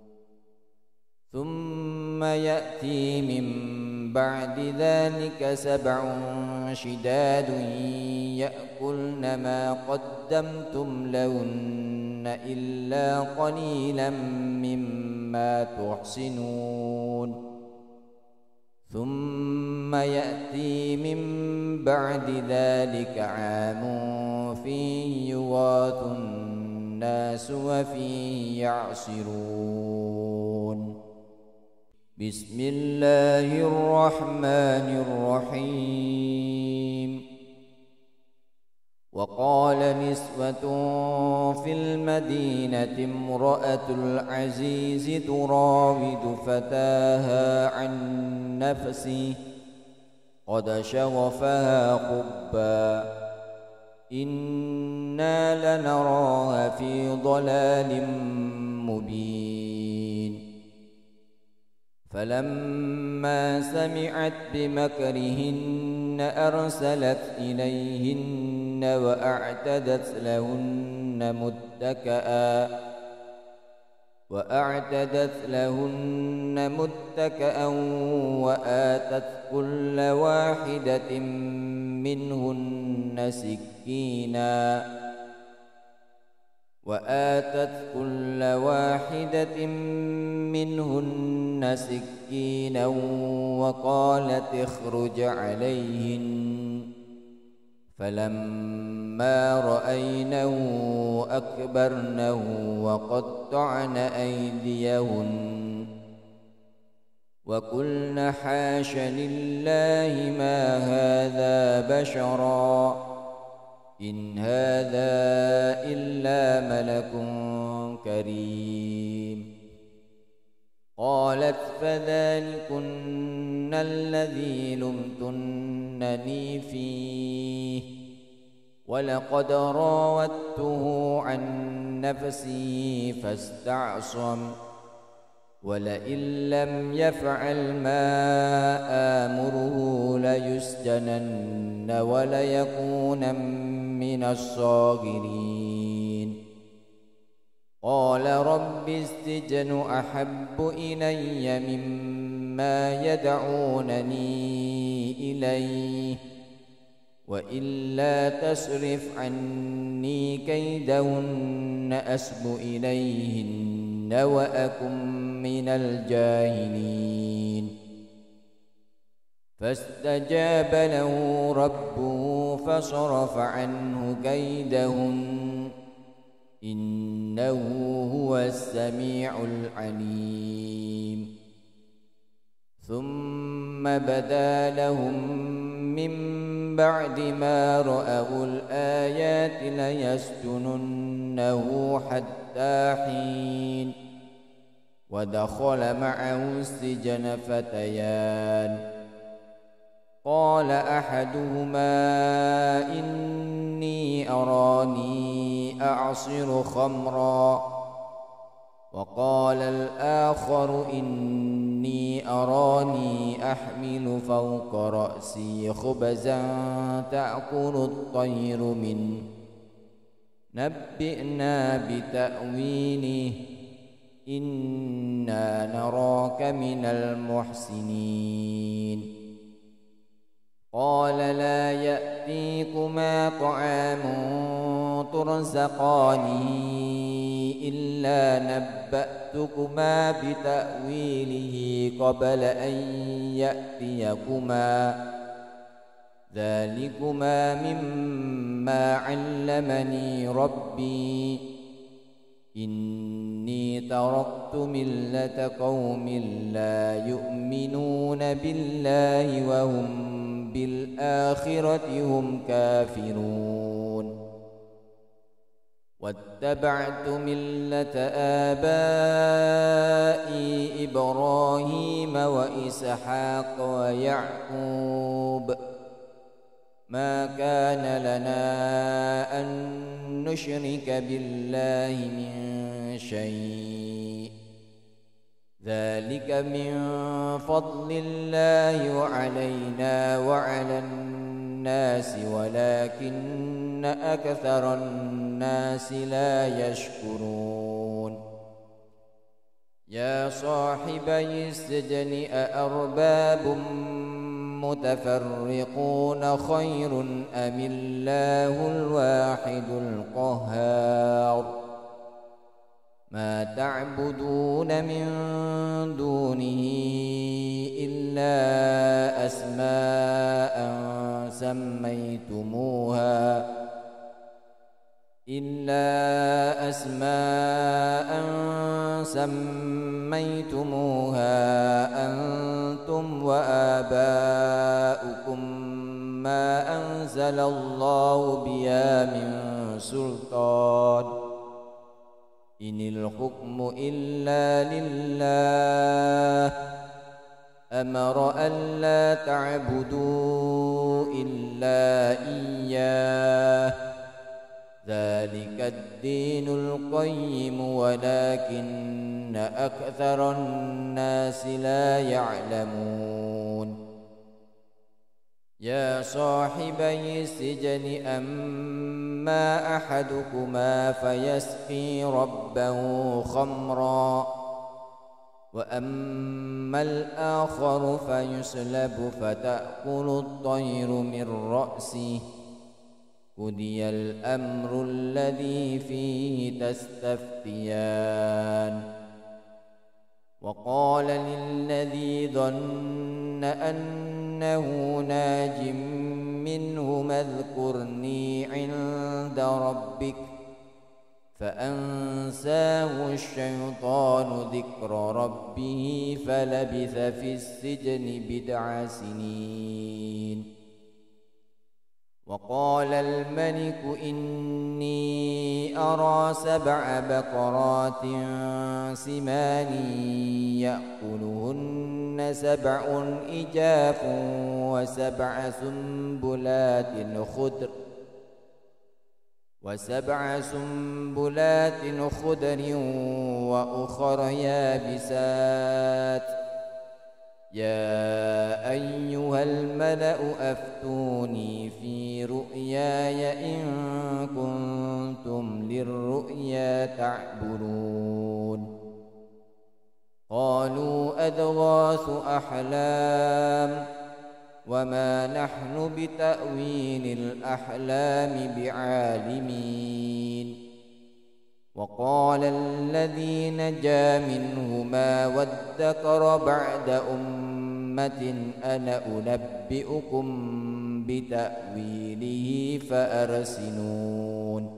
ثم يأتي من بعد ذلك 7 شداد يأكلن ما قدمتم لهن إلا قليلا مما تحصنون ثم يأتي من بعد ذلك عام فيه يغاث الناس وفيه يعصرون بسم الله الرحمن الرحيم وقال نسوة في المدينة امرأة العزيز تراود فتاها عن نفسه قد شغفها حبا إنا لنراها في ضلال مبين فلما سمعت بمكرهن أرسلت إليهن وأعتدت لهن متكأ وآتت كل واحدة منهن سكينا وقالت اخرج عليهن فلما رأينه أكبرنه وقطعن أيديهن وقلن حاش لله ما هذا بشرا إن هذا إلا ملك كريم قالت فذلكن الذي لمتنني فيه ولقد راودته عن نفسه فاستعصم ولئن لم يفعل ما آمره ليسجنن وليكون من الصاغرين قال رب السجن أحب إلي مما يدعونني إليه وإلا تصرف عني كيدهن أصب إليهن وأكن من الجاهلين فاستجاب له ربه فصرف عنه كيدهن إنه هو السميع العليم ثم بدا لهم من بعد ما رأوا الآيات ليسجننه حتى حين ودخل معه السجن فتيان قال أحدهما إني أراني أعصر خمرا وقال الآخر إني أراني أحمل فوق رأسي خبزا تأكل الطير منه نبئنا بتأويله إنا نراك من المحسنين قال لا يأتيكما طعام ترزقانه إلا نبأتكما بتأويله قبل أن يأتيكما ذلكما مما علمني ربي إني تركت ملة قوم لا يؤمنون بالله وهم بالآخرة هم كافرون واتبعت ملة آبائي إبراهيم وإسحاق ويعقوب ما كان لنا أن نشرك بالله من شيء ذلك من فضل الله علينا وعلى الناس ولكن أكثر الناس لا يشكرون يا صاحبي السجن أأرباب متفرقون خير أم الله الواحد القهار ما تعبدون من دونه إلا أسماء سميتموها أنتم وآباؤكم ما أنزل الله بها من سلطان إن الحكم إلا لله أمر ألا تعبدوا إلا إياه ذلك الدين القيم ولكن أكثر الناس لا يعلمون يا صاحبي السجن أما أحدكما فيسقي ربه خمرا وأما الآخر فيسلب فتأكل الطير من رأسه قضي الأمر الذي فيه تستفتيان وقال للذي ظن أنه ناج منهما اذكرني عند ربك فأنساه الشيطان ذكر ربه فلبث في السجن 9 سنين وقال الملك إني أرى 7 بقرات سمان يأكلهن 7 إجاف و7 سنبلات خضر وأخر يابسات يا أيها الملأ أفتوني في رؤياي إن كنتم للرؤيا تعبرون قالوا أضغاث أحلام وما نحن بتأويل الأحلام بعالمين وقال الذي نجا منهما وادكر بعد أمة أنا أنبئكم بتأويله فأرسلون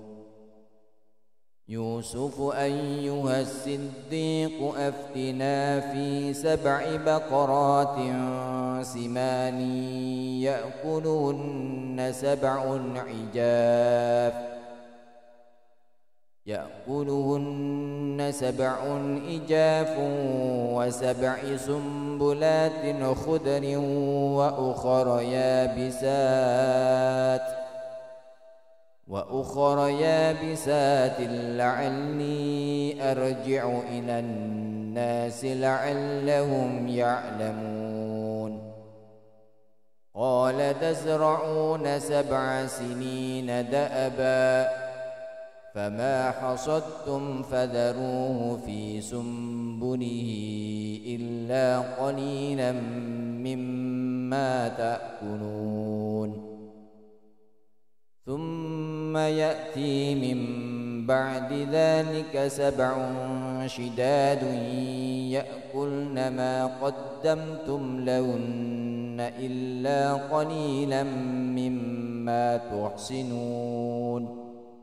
يوسف أيها الصديق أفتنا في 7 بقرات سمان يأكلهن 7 إجاف و7 سنبلات خضر وأخر يابسات لعلي أرجع إلى الناس لعلهم يعلمون قال تزرعون 7 سنين دأبا فما حصدتم فذروه في سنبله إلا قليلا مما تأكلون ثم يأتي من بعد ذلك 7 شداد يأكلن ما قدمتم لهن إلا قليلا مما تحصنون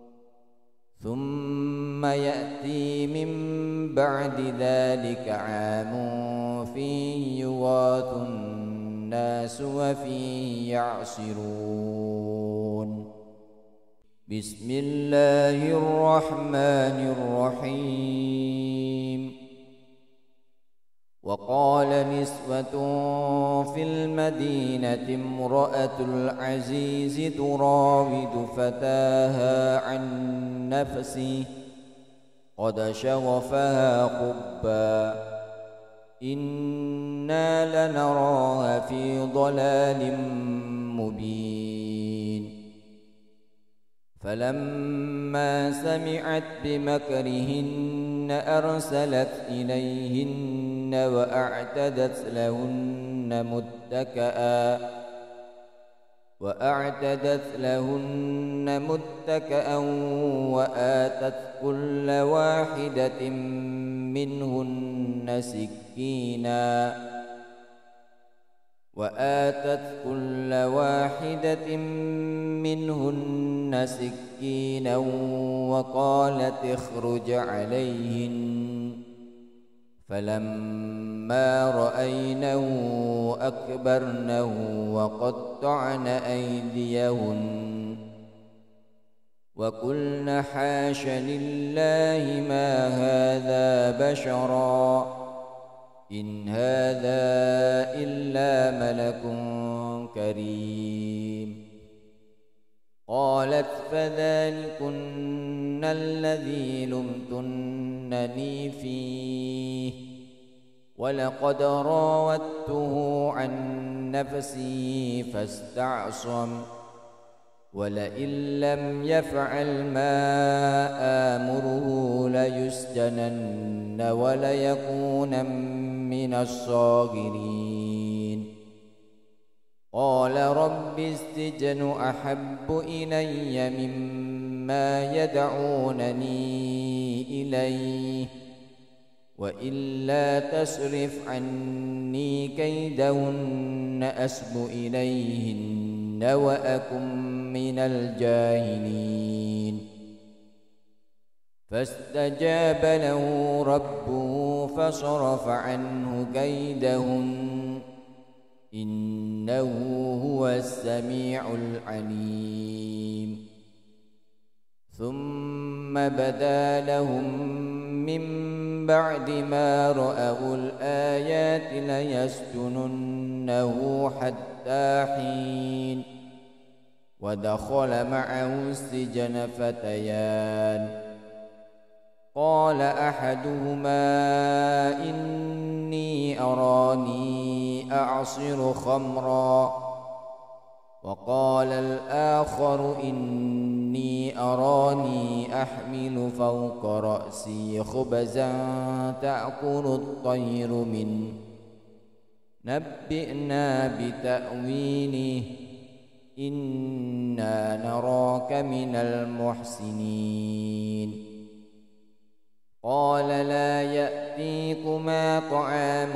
ثم يأتي من بعد ذلك عام فيه يغاث الناس وفيه يعصرون بسم الله الرحمن الرحيم وقال نسوة في المدينة امرأة العزيز تراود فتاها عن نفسه قد شغفها حبا إنا لنراها في ضلال مبين فلما سمعت بمكرهن أرسلت إليهن وأعتدت لهن متكأ وآتت كل واحدة منهن سكينا وقالت اخرج عليهن فلما رأينه أكبرنه وقطعن أيديهن وقلن حاش لله ما هذا بشرا إن هذا إلا ملك كريم قالت فذلكن الذي لمتنني فيه ولقد راودته عن نفسه فاستعصم ولئن لم يفعل ما آمره ليسجنن وليكون من الصاغرين قال رب السجن أحب إلي مما يدعونني إليه وإلا تصرف عني كيدهن أصب إليهن وأكن من الجاهلين فاستجاب له ربه فصرف عنه كيدهن إنه هو السميع العليم ثم بدا لهم من بعد ما رأوا الآيات ليسجننه حتى حين ودخل معه السجن فتيان قال أحدهما إني أراني أعصر خمرا وقال الآخر إني أراني أحمل فوق رأسي خبزا تأكل الطير منه نبئنا بتأويله إنا نراك من المحسنين قال لا يأتيكما طعام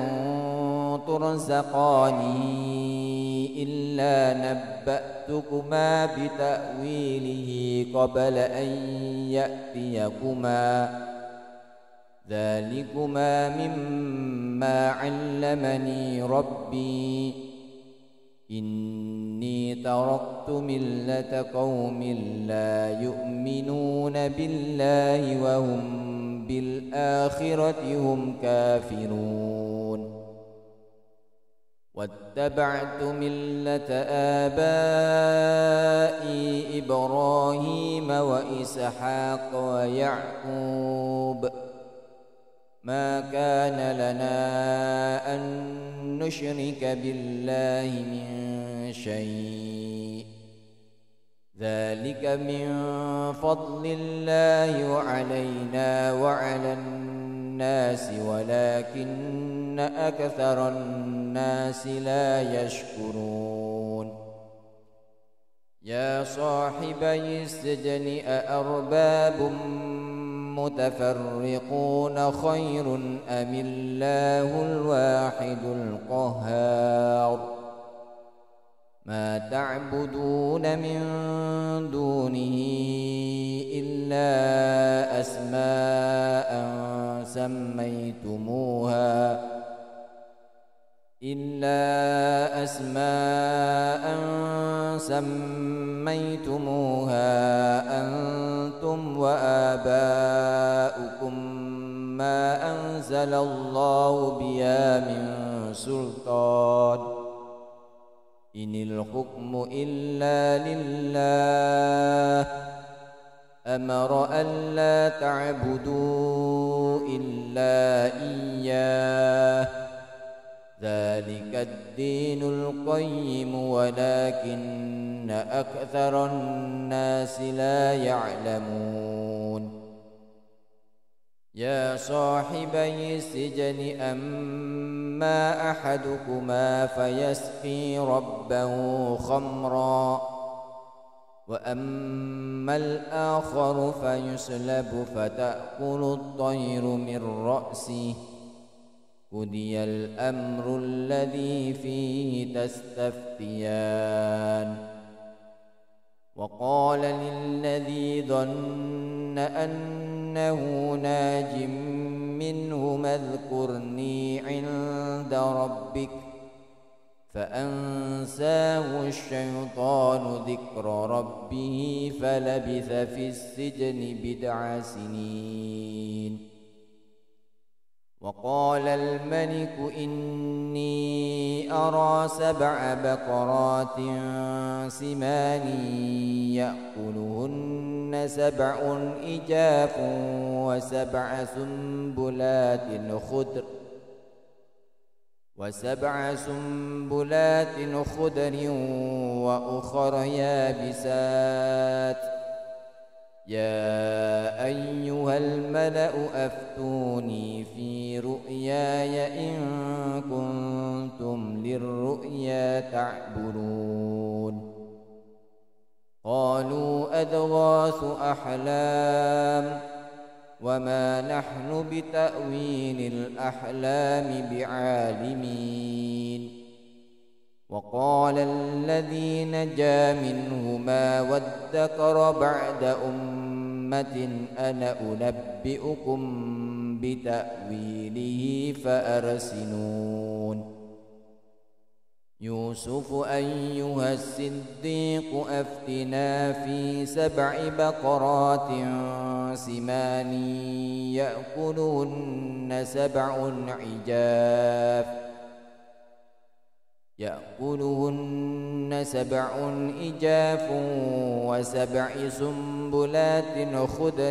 ترزقانه إلا نبأتكما بتأويله قبل أن يأتيكما ذلكما مما علمني ربي إني تركت ملة قوم لا يؤمنون بالله وهم بالآخرة هم كافرون واتبعت ملة آبائي إبراهيم وإسحاق ويعقوب ما كان لنا أن نشرك بالله من شيء ذلك من فضل الله علينا وعلى الناس ولكن أكثر الناس لا يشكرون يا صاحبي السجن أأرباب متفرقون خير أم الله الواحد القهار ما تعبدون من دونه إلا أسماء سميتموها أنتم وآباؤكم ما أنزل الله بها من سلطان إن الحكم إلا لله أمر ألا تعبدوا إلا إياه ذلك الدين القيم ولكن أكثر الناس لا يعلمون يا صاحبي السجن أما أحدكما فيسقي ربه خمرا وأما الآخر فيسلب فتأكل الطير من رأسه قضي الأمر الذي فيه تستفتيان وقال للذي ظن أنه ناج منهما اذكرني عند ربك فأنساه الشيطان ذكر ربه فلبث في السجن 9 سنين وقال الملك إني أرى 7 بقرات سمان يأكلهن 7 إجاف و7 سنبلات خضر وأخر يابسات يا أيها الملأ أفتوني في رؤياي إن كنتم للرؤيا تعبرون قالوا أضغاث أحلام وما نحن بتأويل الأحلام بعالمين وقال الذي نجا منهما وادكر بعد أمة أنا أنبئكم بتأويله فأرسلون يوسف أيها الصديق أفتنا في 7 بقرات سمان يأكلهن 7 إجاف و7 سنبلات خضر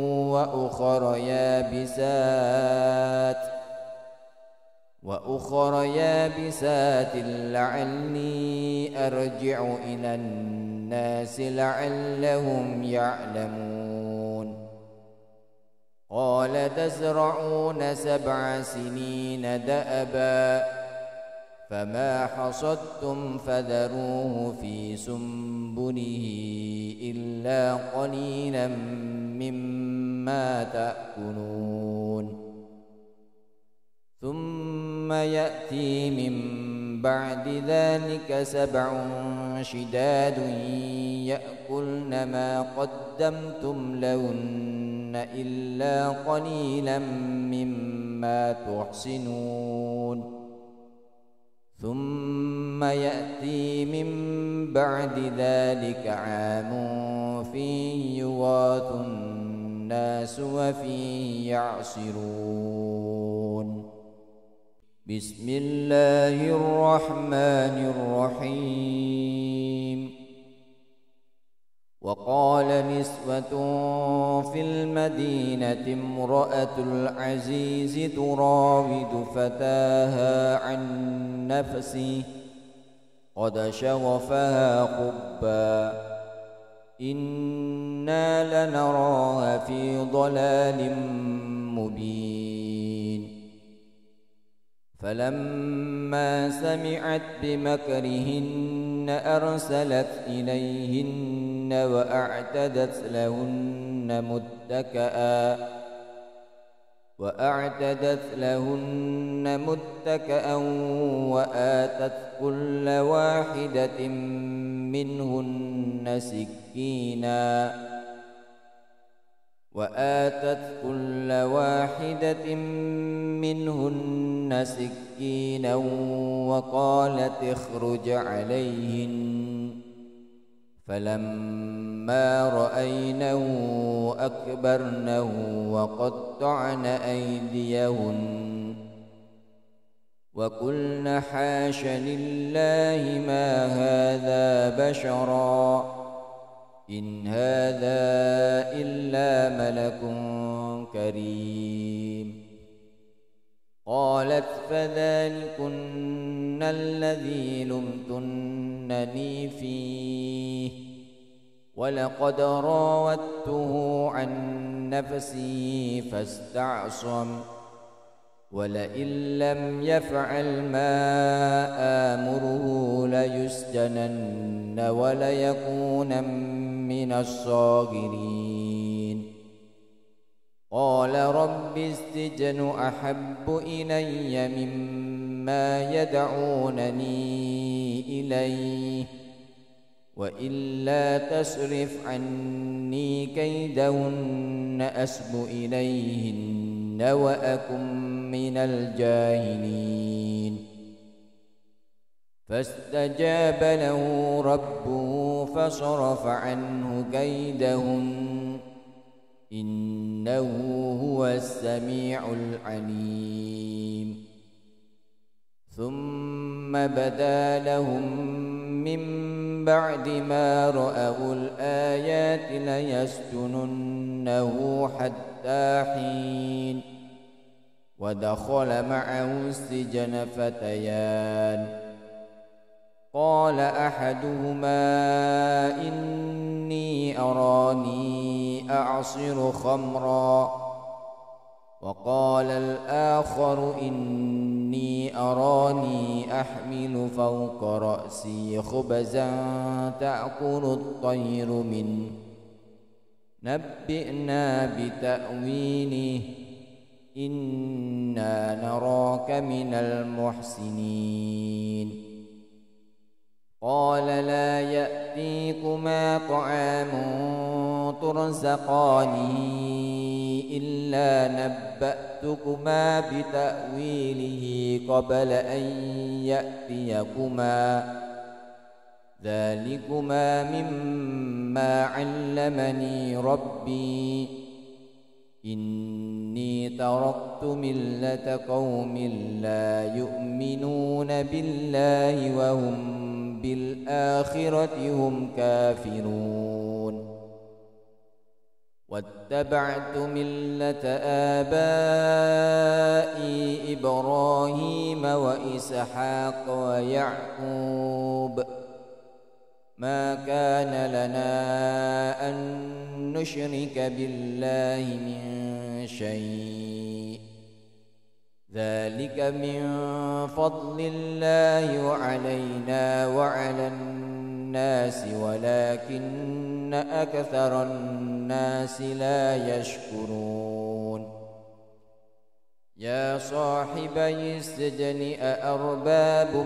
وأخر يابسات لعلي أرجع إلى الناس لعلهم يعلمون قال تزرعون 7 سنين دأبا فما حصدتم فذروه في سنبله إلا قليلا مما تأكلون ثم يأتي من بعد ذلك 7 شداد يأكلن ما قدمتم لهن إلا قليلا مما تحصنون ثم يأتي من بعد ذلك عام فيه يغاث الناس وفيه يعصرون بسم الله الرحمن الرحيم وقال نسوة في المدينة امرأة العزيز تراود فتاها عن نفسه قد شغفها حبا إنا لنراها في ضلال مبين فلما سمعت بمكرهن أرسلت إليهن وأعتدت لهن متكأ وآتت كل واحدة منهن سكينا وقالت اخرج عليهن فلما رأينه أكبرنه وقطعن أيديهن وقلن حاش لله ما هذا بشرا إن هذا إلا ملك كريم قالت فذلكن الذي لمتنني فيه ولقد راودته عن نفسه فاستعصم ولئن لم يفعل ما آمره ليسجنن وليكون من الصاغرين قال رب السجن أحب إلي مما يدعونني إليه وإلا تصرف عني كيدهن أسب إليهن وأكن من الجاهلين فاستجاب له ربه فصرف عنه كيدهن إنه هو السميع العليم ثم بدا لهم من بعد ما رأوا الآيات ليسجننه حتى حين ودخل معه السجن فتيان قال أحدهما إني أراني أعصر خمرا وقال الآخر إني أراني أحمل فوق رأسي خبزا تأكل الطير منه نبئنا بتأويله إنا نراك من المحسنين قال لا يأتيكما طعام ترزقانه إلا نبأتكما بتأويله قبل أن يأتيكما ذلكما مما علمني ربي إني تركت ملة قوم لا يؤمنون بالله وهم بالآخرة هم كافرون واتبعت ملة آبائي إبراهيم وإسحاق ويعقوب ما كان لنا أن نشرك بالله من شيء ذلك من فضل الله علينا وعلى الناس ولكن أكثر الناس لا يشكرون يا صاحبي السجن أأرباب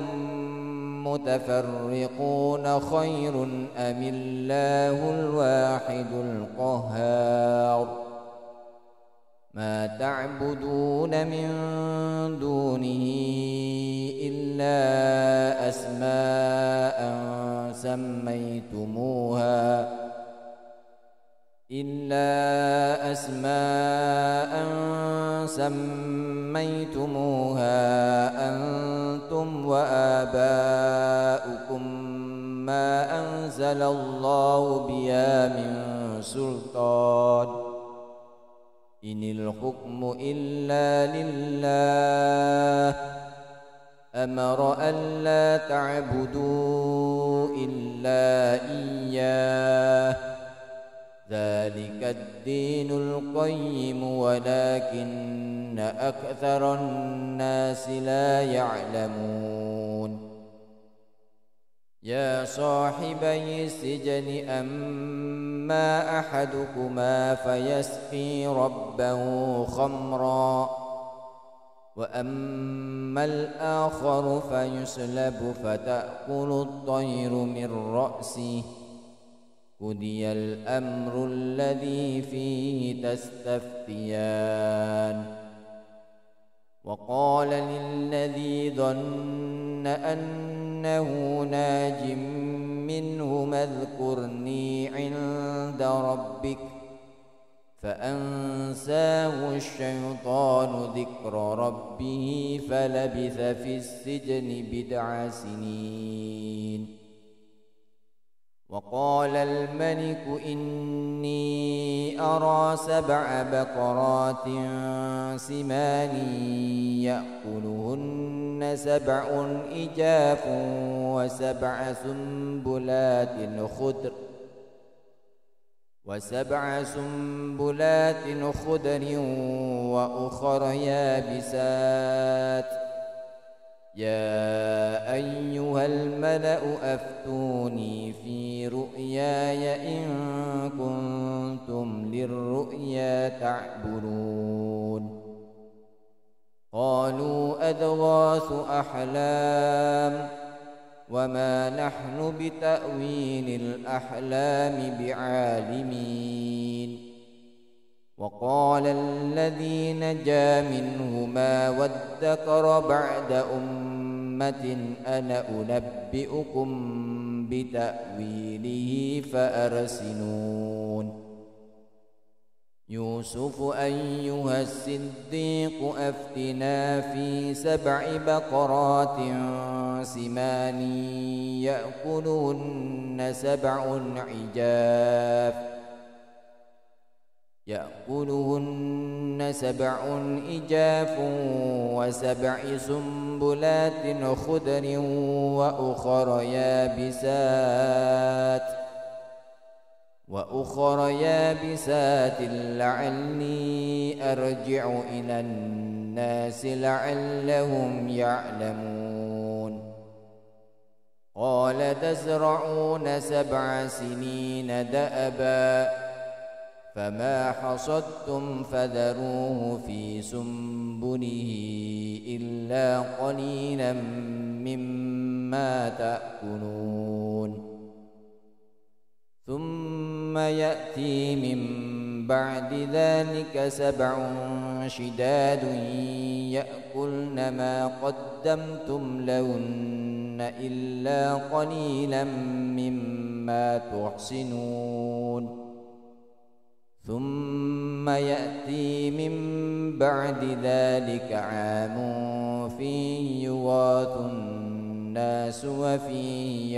متفرقون خير أم الله الواحد القهار ما تعبدون من دونه إلا أسماء سميتموها أنتم وآباؤكم ما أنزل الله بها من سلطان إن الحكم إلا لله أمر ألا تعبدوا إلا إياه ذلك الدين القيم ولكن أكثر الناس لا يعلمون يا صاحبي السجن أما أحدكما فيسقي ربه خمرا وأما الآخر فيسلب فتأكل الطير من رأسه قضي الأمر الذي فيه تستفتيان وقال للذي ظن أنه ناج منهما اذكرني عند ربك فأنساه الشيطان ذكر ربه فلبث في السجن 9 سنين وقال الملك إني أرى 7 بقرات سمان يأكلهن 7 إجاف و7 سنبلات خضر وأخر يابسات يا أيها الملأ أفتوني في رؤياي إن كنتم للرؤيا تعبرون قالوا أضغاث أحلام وما نحن بتأويل الأحلام بعالمين وقال الذي نجا منهما وادكر بعد أمة أنا أنبئكم بتأويله فأرسلون يوسف أيها الصديق أفتنا في 7 بقرات سمان يأكلهن 7 إجاف و7 سنبلات خضر وأخر يابسات لعلي أرجع إلى الناس لعلهم يعلمون قال تزرعون 7 سنين دأبا فما حصدتم فذروه في سنبله إلا قليلا مما تأكلون ثم يأتي من بعد ذلك 7 شداد يأكلن ما قدمتم لهن إلا قليلا مما تحصنون ثم يأتي من بعد ذلك عام فيه يغاث الناس وفيه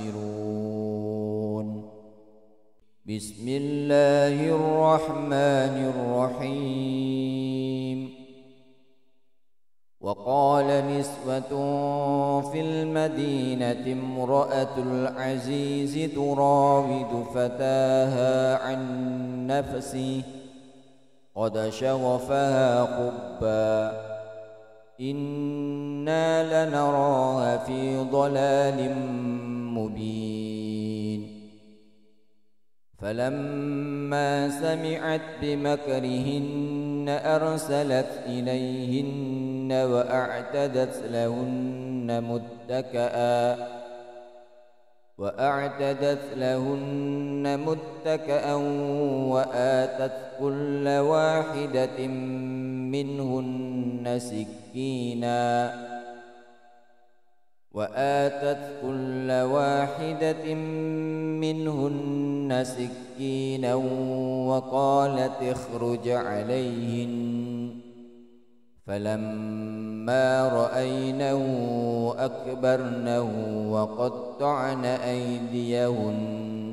يعصرون بسم الله الرحمن الرحيم وقال نسوة في المدينة امرأة العزيز تراود فتاها عن نفسه قد شغفها حبا إنا لنراها في ضلال مبين فلما سمعت بمكرهن أرسلت إليهن وأعتدت لهن متكأ وآتت كل واحدة منهن سكينا وقالت اخرج عليهن فلما رأينه أكبرنه وقطعن أيديهن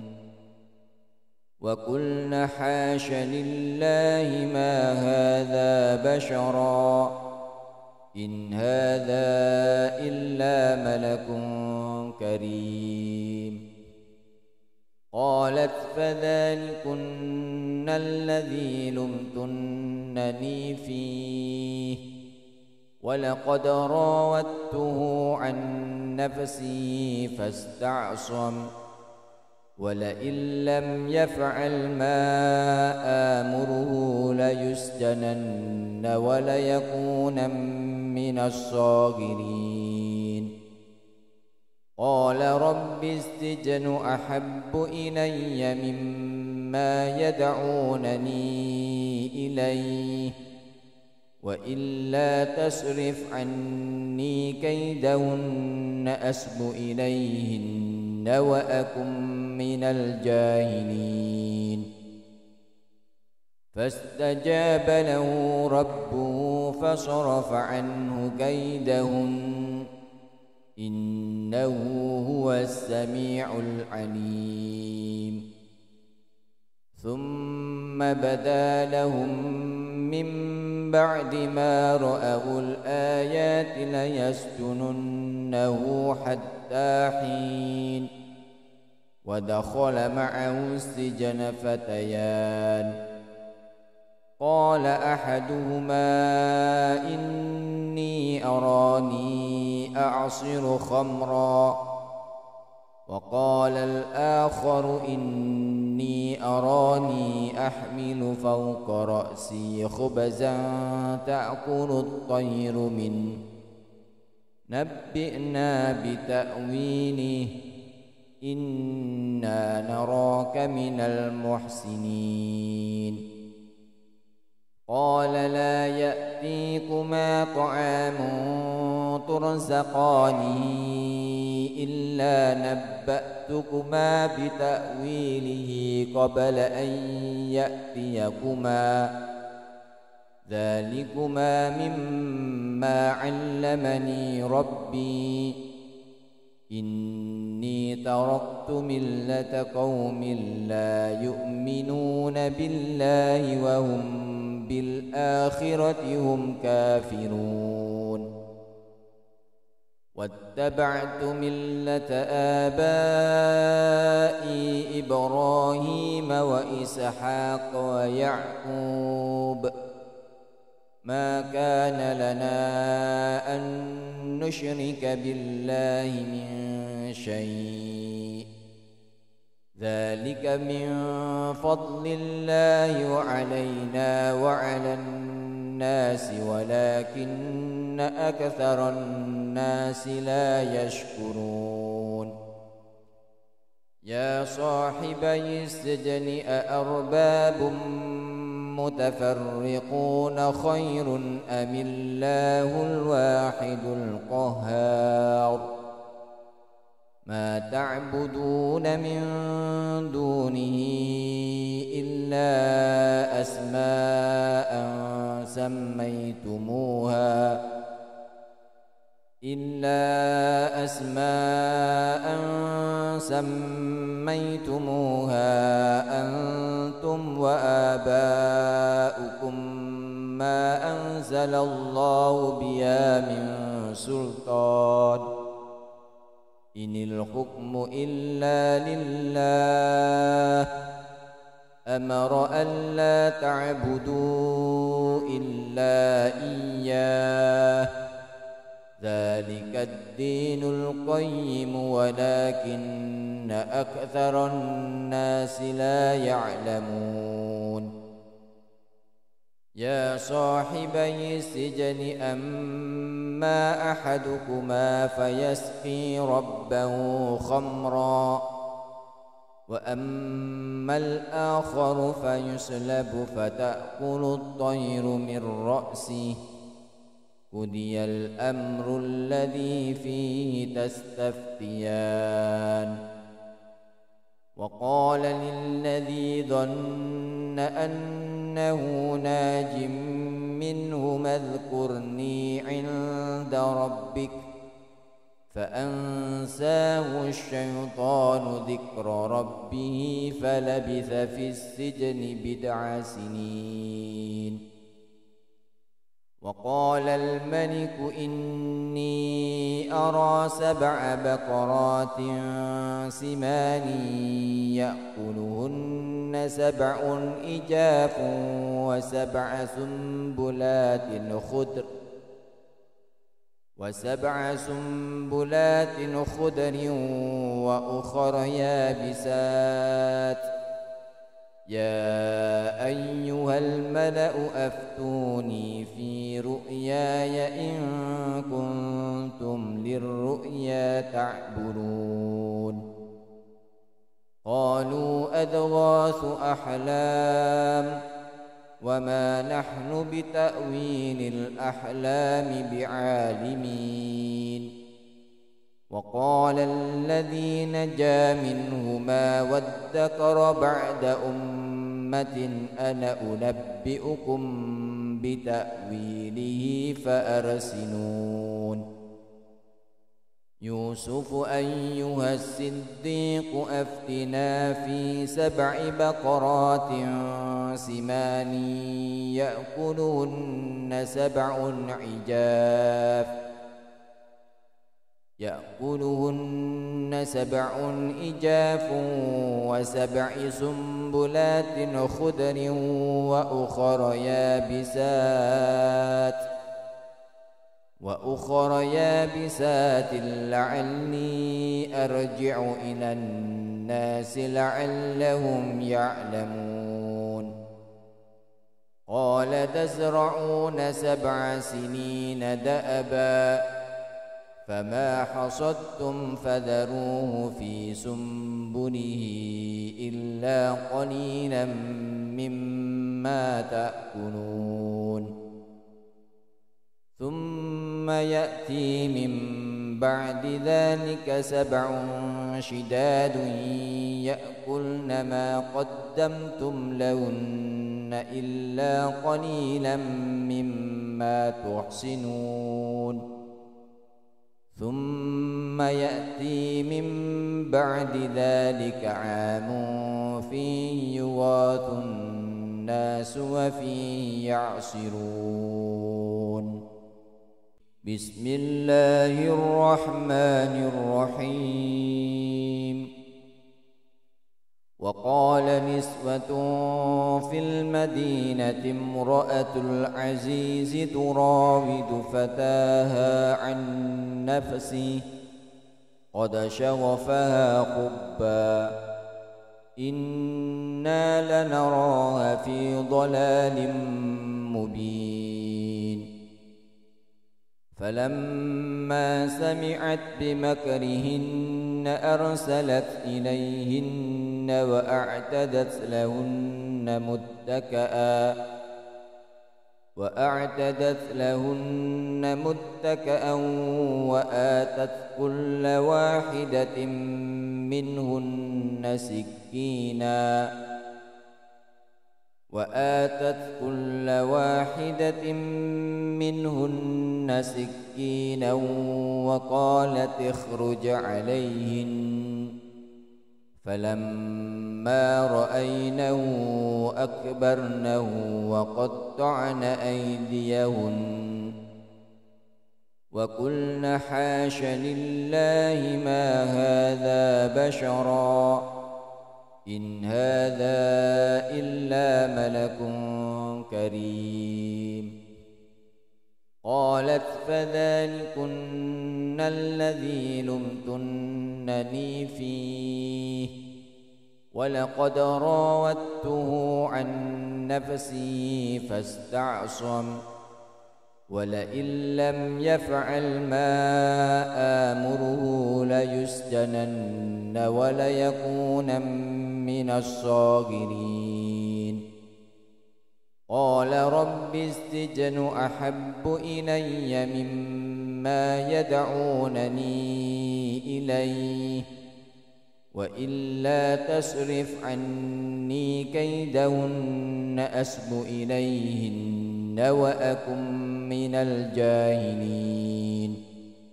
وقلن حاش لله ما هذا بشرا إن هذا إلا ملك كريم قالت فذلكن الذي لمتنني فيه ولقد راودته عن نفسه فاستعصم ولئن لم يفعل ما آمره ليسجنن وليكون من الصاغرين قال رب السجن أحب إلي مما يدعونني إليه وإلا تصرف عني كيدهن أصب إليهن وأكن من الجاهلين فاستجاب له ربه فصرف عنه كيدهن إنه هو السميع العليم ثم بدا لهم من بعد ما رأوا الآيات ليسجننه حتى حين ودخل معه السجن فتيان قال أحدهما إني أراني أعصر خمرا وقال الآخر إني أراني أحمل فوق رأسي خبزا تأكل الطير منه نبئنا بتأويله إنا نراك من المحسنين قال لا يأتيكما طعام ترزقانه إلا نبأتكما بتأويله قبل أن يأتيكما ذلكما مما علمني ربي إني تركت ملة قوم لا يؤمنون بالله وهم بالآخرة هم كافرون واتبعت ملة آبائي إبراهيم وإسحاق ويعقوب ما كان لنا أن نشرك بالله من شيء ذلك من فضل الله علينا وعلى الناس ولكن أكثر الناس لا يشكرون يا صاحبي السجن أأرباب متفرقون خير أم الله الواحد القهار ما تعبدون من دونه إلا أسماء سميتموها أنتم وآباؤكم ما أنزل الله بها من سلطان إن الحكم إلا لله أمر ألا تعبدوا إلا إياه ذلك الدين القيم ولكن أكثر الناس لا يعلمون يا صاحبي السجن أما أحدكما فيسقي ربه خمرا وأما الآخر فيسلب فتأكل الطير من رأسه قضي الأمر الذي فيه تستفتيان وقال للذي ظن أنه ناج منهما اذكرني عند ربك فأنساه الشيطان ذكر ربه فلبث في السجن بضع سنين وقال الملك إني أرى 7 بقرات سمان يأكلهن 7 إجاف وسبع سنبلات خضر وأخر يابسات يا أيها الملأ أفتوني في رؤياي إن كنتم للرؤيا تعبرون قالوا أضغاث أحلام وما نحن بتأويل الأحلام بعالمين وقال الذي نجا منهما وادكر بعد أمة أنا أنبئكم بتأويله فأرسلون يوسف أيها الصديق أفتنا في 7 بقرات سمان يأكلهن 7 إجاف و7 سنبلات خضر وأخر يابسات لعلي أرجع إلى الناس لعلهم يعلمون قال تزرعون 7 سنين دأبا فما حصدتم فذروه في سنبله إلا قليلا مما تأكلون ثم يأتي من بعد ذلك 7 شداد يأكلن ما قدمتم لهن إلا قليلا مما تحصنون ثم يأتي من بعد ذلك عام فيه يغاث الناس وفيه يعصرون بسم الله الرحمن الرحيم وقال نسوة في المدينة امرأة العزيز تراود فتاها عن نفسه قد شغفها حبا إنا لنراها في ضلال مبين فلما سمعت بمكرهن أرسلت إليهن وأعتدت لهن متكأ وآتت كل واحدة منهن سكينا وقالت اخرج عليهن فلما رأينه أكبرنه وقطعن أيديهن وقلن حاش لله ما هذا بشرا إن هذا إلا ملك كريم قالت فذلكن الذي لمتنني فيه ولقد راودته عن نفسه فاستعصم ولئن لم يفعل ما آمره ليسجنن وليكون من الصاغرين قال رب السجن أحب إلي مما يدعونني إليه وإلا تصرف عني كيدهن أسب إليهن وأكن من الجاهلين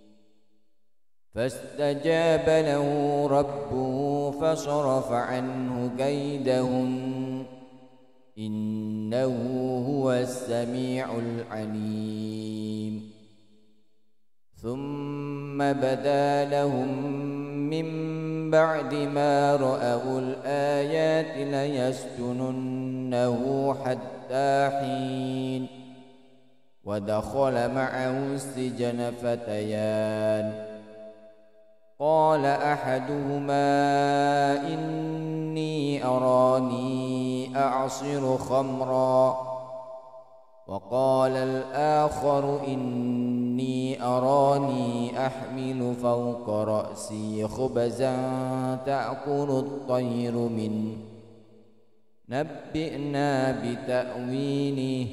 فاستجاب له ربه فصرف عنه كيدهن إنه هو السميع العليم ثم بدا لهم من بعد ما رأوا الآيات ليسجننه حتى حين ودخل معه السجن فتيان قال أحدهما إني أراني أعصر خمرا وقال الآخر إني أراني أحمل فوق رأسي خبزا تأكل الطير منه نبئنا بتأويله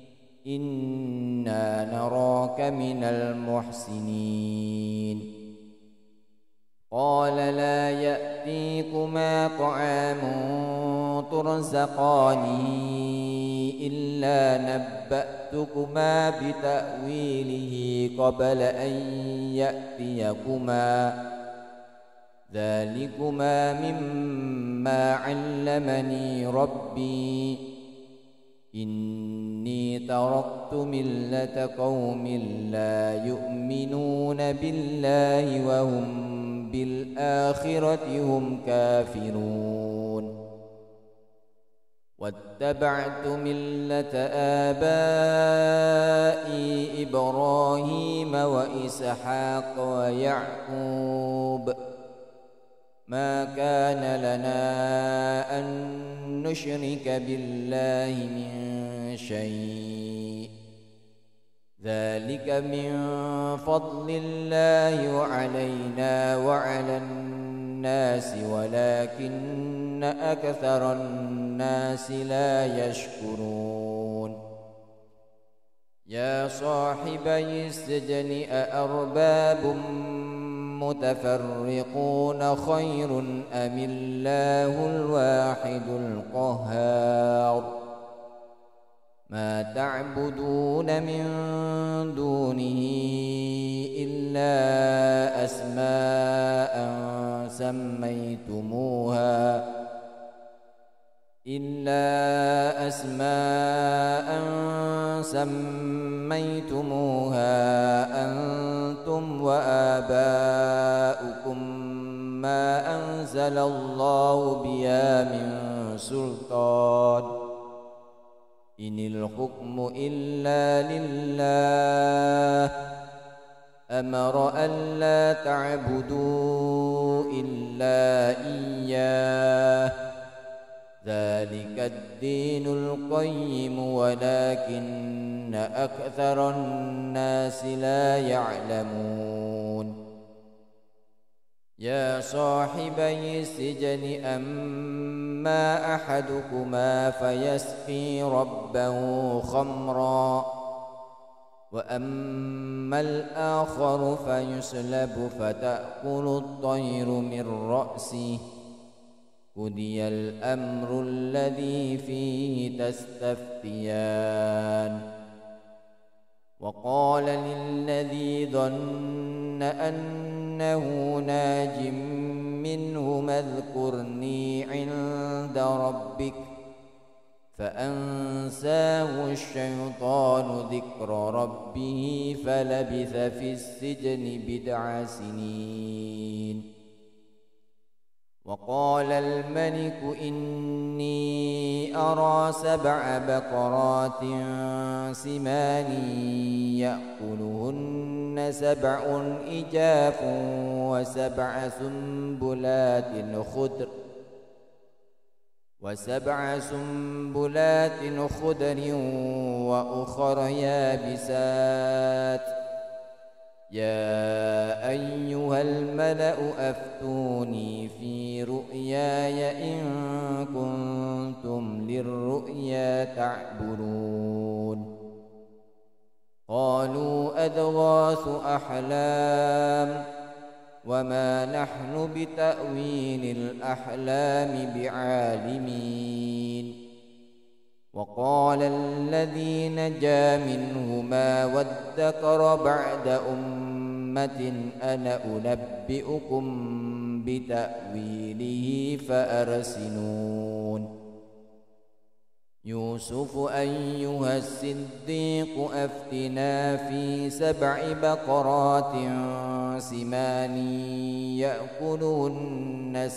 إنا نراك من المحسنين قال لا يأتيكما طعام ترزقانه إلا نبأتكما بتأويله قبل أن يأتيكما ذلكما مما علمني ربي إني تركت ملة قوم لا يؤمنون بالله وهم بالآخرة هم كافرون واتبعت ملة آبائي إبراهيم وإسحاق ويعقوب ما كان لنا أن نشرك بالله من شيء ذلك من فضل الله علينا وعلى الناس ولكن أكثر الناس لا يشكرون يا صاحبي السجن أأرباب متفرقون خير أم الله الواحد القهار ما تعبدون من دونه إلا أسماء سميتموها أنتم وآباؤكم ما أنزل الله بها من سلطان إن الحكم إلا لله أمر ألا تعبدوا إلا إياه ذلك الدين القيم ولكن أكثر الناس لا يعلمون يا صاحبي السجن أما أحدكما فيسقي ربه خمرا وأما الآخر فيسلب فتأكل الطير من رأسه قضي الأمر الذي فيه تستفتيان وقال للذي ظن أنه ناج منهما اذكرني عند ربك فأنساه الشيطان ذكر ربه فلبث في السجن بضع سنين وقال الملك إني أرى 7 بقرات سمان يأكلهن 7 إجاف وسبع سنبلات خضر وأخر يابسات يا أيها الملأ أفتوني في رؤياي إن كنتم للرؤيا تعبرون قالوا أضغاث أحلام وما نحن بتأويل الأحلام بعالمين وقال الذي نجا منهما وادكر بعد أمة أنا أنبئكم بتأويله فأرسلون يوسف أيها الصديق أفتنا في 7 بقرات سمان يأكلهن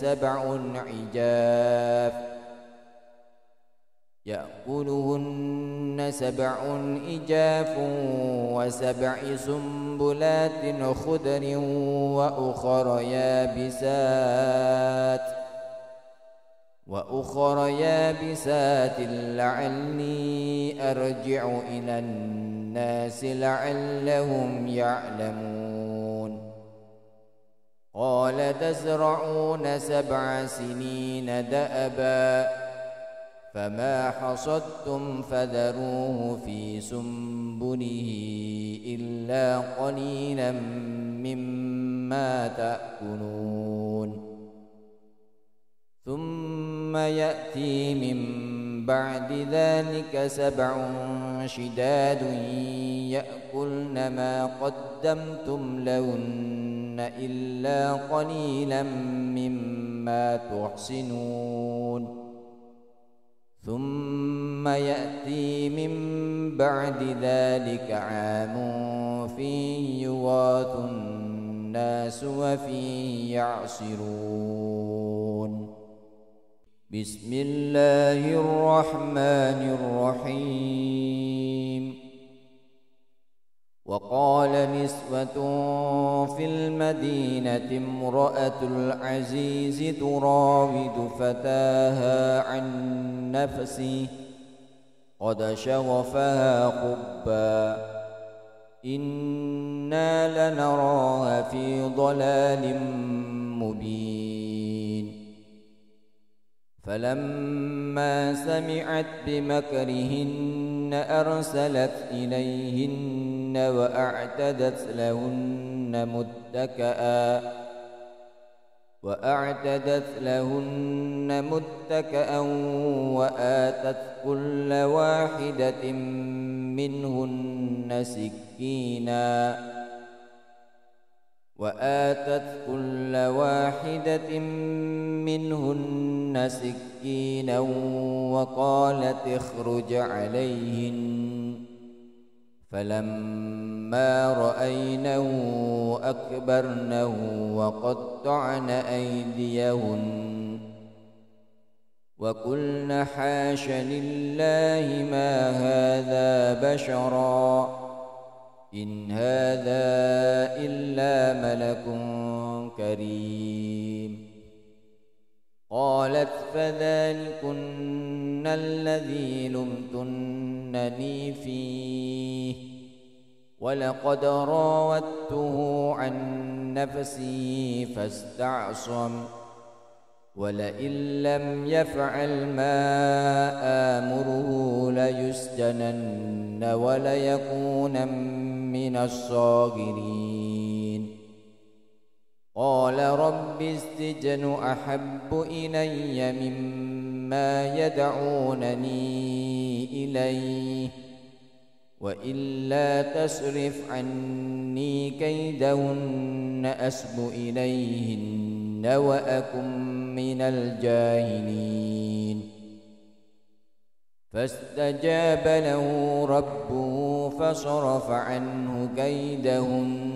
7 عجاف و7 سنبلات خضر وأخر يابسات لعلي أرجع إلى الناس لعلهم يعلمون قال تزرعون 7 سنين دأبا فما حصدتم فذروه في سنبله إلا قليلا مما تأكلون ثم يأتي من بعد ذلك 7 شداد يأكلن ما قدمتم لهن إلا قليلا مما تحصنون ثم يأتي من بعد ذلك عام فيه يغاث الناس وفيه يعصرون بسم الله الرحمن الرحيم وقال نسوة في المدينة امرأة العزيز تراود فتاها عن نفسه قد شغفها حبا إنا لنراها في ضلال مبين فلما سمعت بمكرهن أرسلت إليهن وأعتدت لهن متكأ وآتت كل واحدة منهن سكينا وقالت اخرج عليهن فلما رأينه أكبرنه وقطعن أيديهن وقلن حاش لله ما هذا بشرا إن هذا إلا ملك كريم قالت فذلكن الذي لمتنني فيه ولقد راودته عن نفسه فاستعصم ولئن لم يفعل ما آمره ليسجنن وليكون من الصاغرين قال رب السجن أحب إلي مما يدعونني إليه وإلا تصرف عني كيدهن أسب إليهن وأكن من الجاهلين فاستجاب له ربه فصرف عنه كيدهن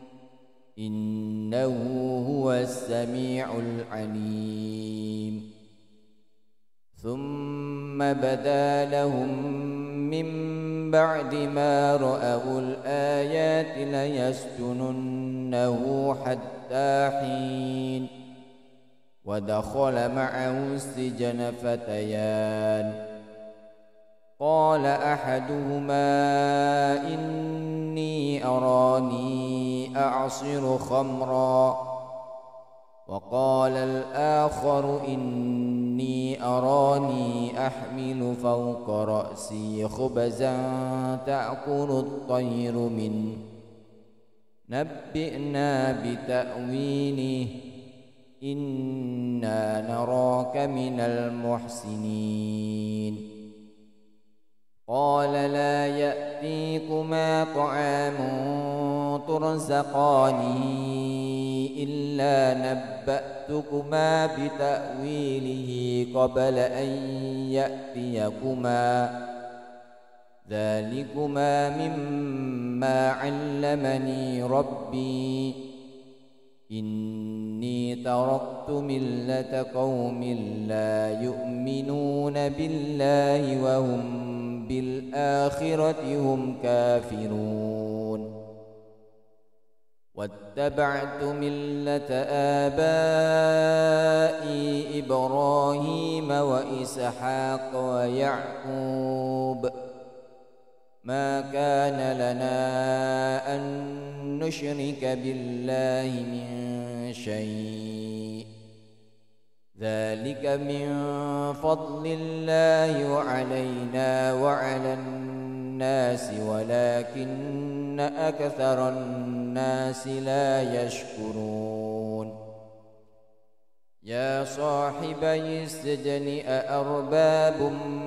إنه هو السميع العليم ثم بدا لهم من بعد ما رأوا الآيات ليسجننه حتى حين ودخل معه السجن فتيان قال أحدهما إني أراني أعصر خمرا وقال الآخر إني أراني أحمل فوق رأسي خبزا تأكل الطير منه نبئنا بتأويله إنا نراك من المحسنين قال لا يأتيكما طعام ترزقانه إلا نبأتكما بتأويله قبل أن يأتيكما ذلكما مما علمني ربي إني تركت ملة قوم لا يؤمنون بالله وهم بالآخرة هم كافرون واتبعت ملة آبائي إبراهيم وإسحاق ويعقوب ما كان لنا أن نشرك بالله من شيء ذلك من فضل الله علينا وعلى الناس ولكن أكثر الناس لا يشكرون يا صاحبي السجن أأرباب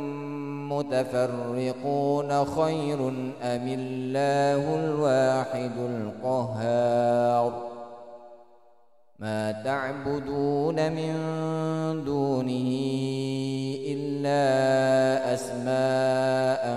متفرقون خير أم الله الواحد القهار ما تعبدون من دونه إلا أسماء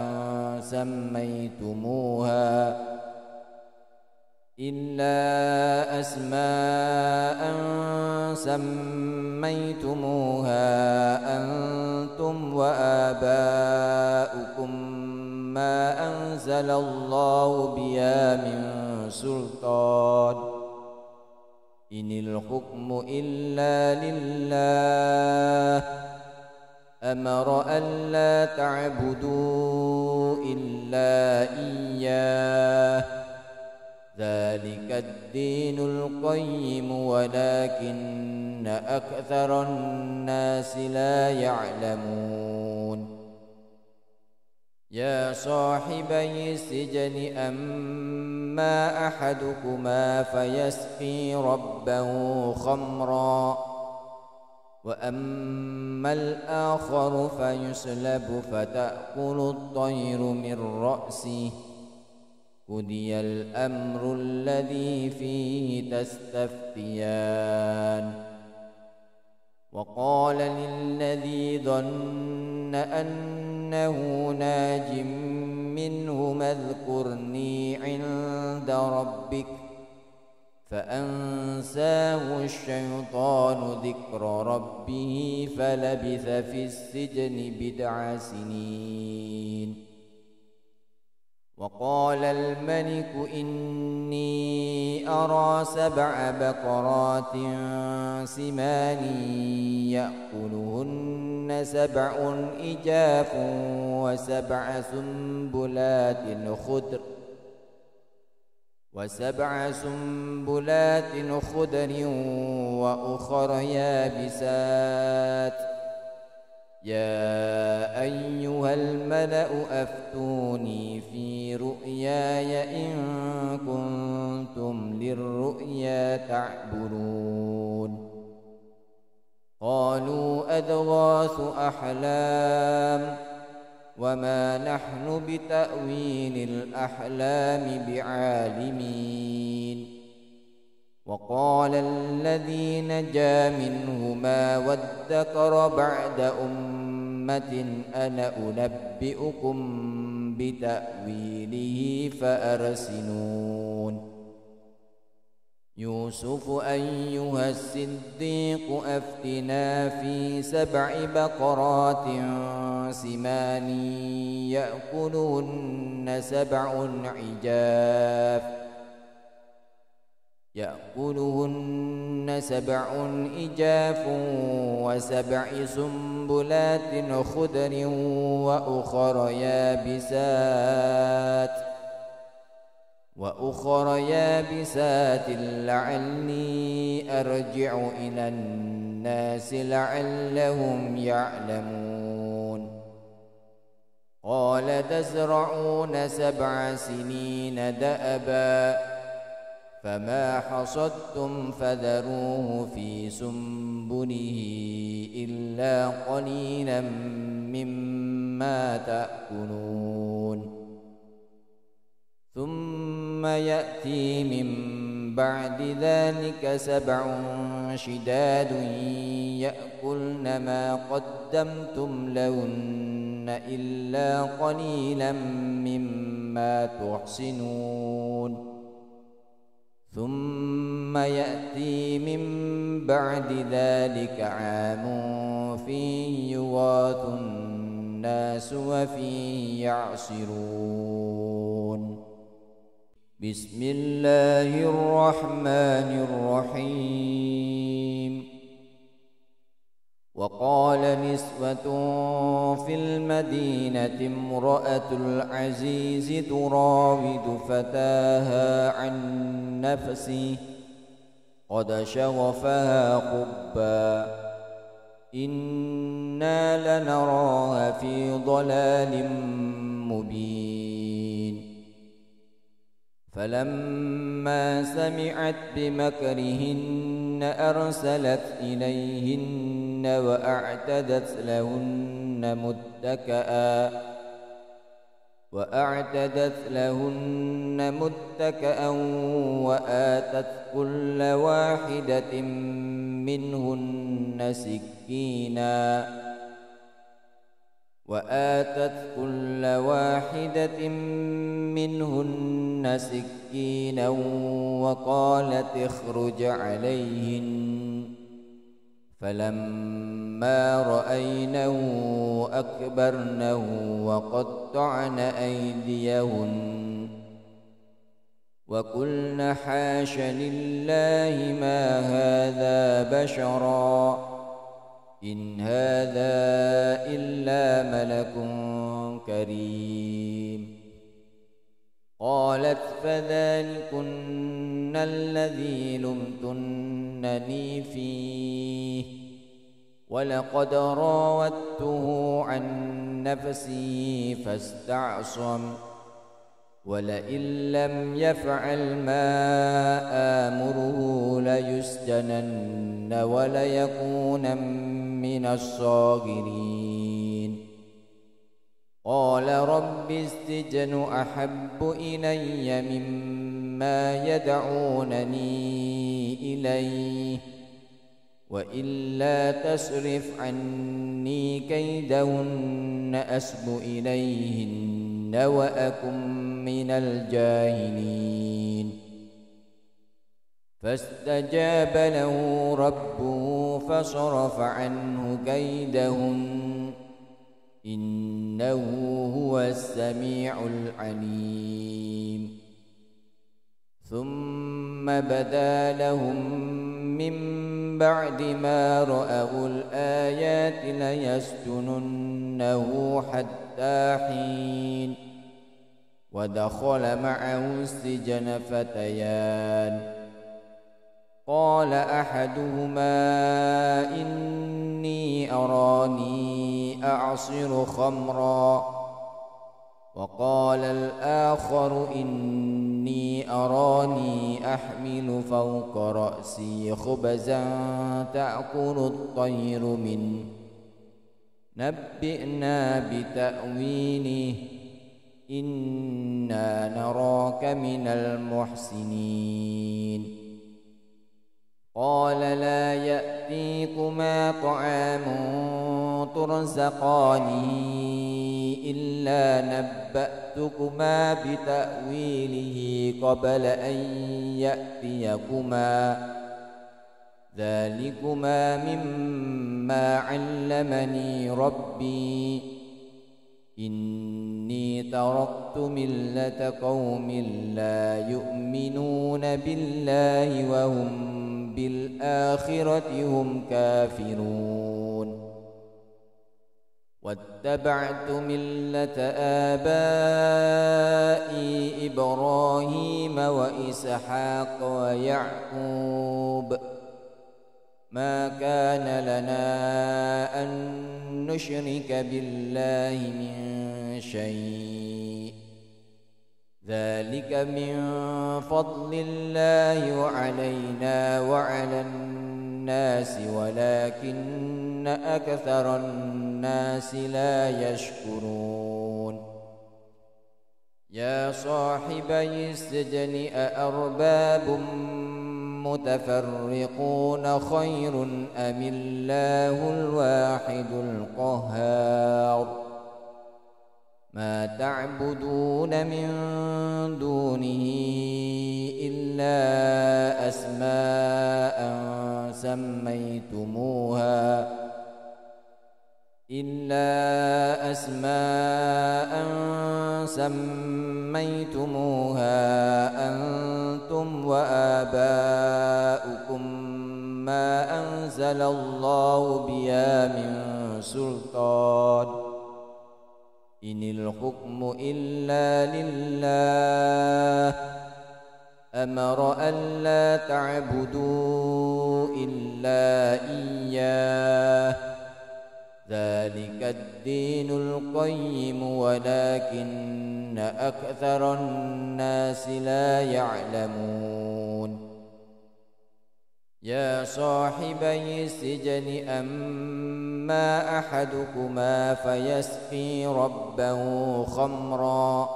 سميتموها أنتم وآباؤكم ما أنزل الله بها من سلطان إن الحكم إلا لله أمر ألا تعبدوا إلا إياه ذلك الدين القيم ولكن أكثر الناس لا يعلمون يا صاحبي السجن أما أحدكما فيسقي ربه خمرا وأما الآخر فيسلب فتأكل الطير من رأسه قضي الأمر الذي فيه تستفتيان وقال للذي ظن أنه ناج منهما اذكرني عند ربك فأنساه الشيطان ذكر ربه فلبث في السجن 9 سنين وقال الملك إني أرى 7 بقرات سمان يأكلهن 7 إجاف وسبع سنبلات خضر وأخر يابسات يا أيها الملأ أفتوني في رؤياي إن كنتم للرؤيا تعبرون قالوا أضغاث أحلام وما نحن بتأويل الأحلام بعالمين وقال الذي نجا منهما وادكر بعد أمة أنا أنبئكم بتأويله فأرسلون يوسف أيها الصديق أفتنا في 7 بقرات سمان يأكلهن 7 إجاف و7 سنبلات خضر وأخر يابسات لعلي أرجع إلى الناس لعلهم يعلمون قال تزرعون 7 سنين دأبا فما حصدتم فذروه في سنبله إلا قليلا مما تأكلون ثم يأتي من بعد ذلك 7 شداد يأكلن ما قدمتم لهن إلا قليلا مما تحصنون ثم يأتي من بعد ذلك عام فيه يغاث الناس وفيه يعصرون. بسم الله الرحمن الرحيم. وقال نسوة في المدينة امرأة العزيز تراود فتاها عن نفسه قد شغفها حبا إنا لنراها في ضلال مبين. فلما سمعت بمكرهن أرسلت إليهن وأعتدت لهن متكأ وآتت كل واحدة منهن سكينا وقالت اخرج عليهن فلما رأينه أكبرنه وقطعن أيديهن وقلن حاش لله ما هذا بشرا إن هذا إلا ملك كريم. قالت فذلكن الذي لمتنني فيه ولقد راودته عن نفسه فاستعصم ولئن لم يفعل ما آمره ليسجنن وليكون من الصاغرين. قال رب السجن أحب إلي مما يدعونني إليه وإلا تصرف عني كيدهن أصب إليهن وأكن من الجاهلين. فاستجاب له ربه فصرف عنه كيدهن إنه هو السميع العليم. ثم بدا لهم من بعد ما رأوا الآيات ليسجننه حتى حين. ودخل معه السجن فتيان قال أحدهما إني أراني أعصر خمرا وقال الآخر إني أراني أحمل فوق رأسي خبزا تأكل الطير منه نبئنا بتأويله إنا نراك من المحسنين. قال لا يأتيكما طعام ترزقانه إلا نبأتكما بتأويله قبل أن يأتيكما ذلكما مما علمني ربي إني تركت ملة قوم لا يؤمنون بالله وهم بالآخرة هم كافرون. واتبعت ملة آبائي إبراهيم وإسحاق ويعقوب ما كان لنا أن نشرك بالله من شيء ذلك من فضل الله علينا وعلى الناس ولكن أكثر الناس لا يشكرون. يا صاحبي السجن أأرباب متفرقون خير أم الله الواحد القهار ما تعبدون من دونه إلا أسماء سميتموها أنتم وآباؤكم ما أنزل الله بها من سلطان إن الحكم إلا لله أمر ألا تعبدوا إلا إياه ذلك الدين القيم ولكن أكثر الناس لا يعلمون يا صاحبي السجن أما أحدكما فيسقي ربه خمرا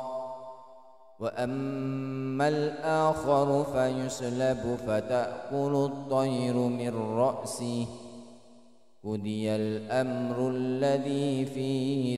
وأما الآخر فيسلب فتأكل الطير من رأسه قضي الأمر الذي فيه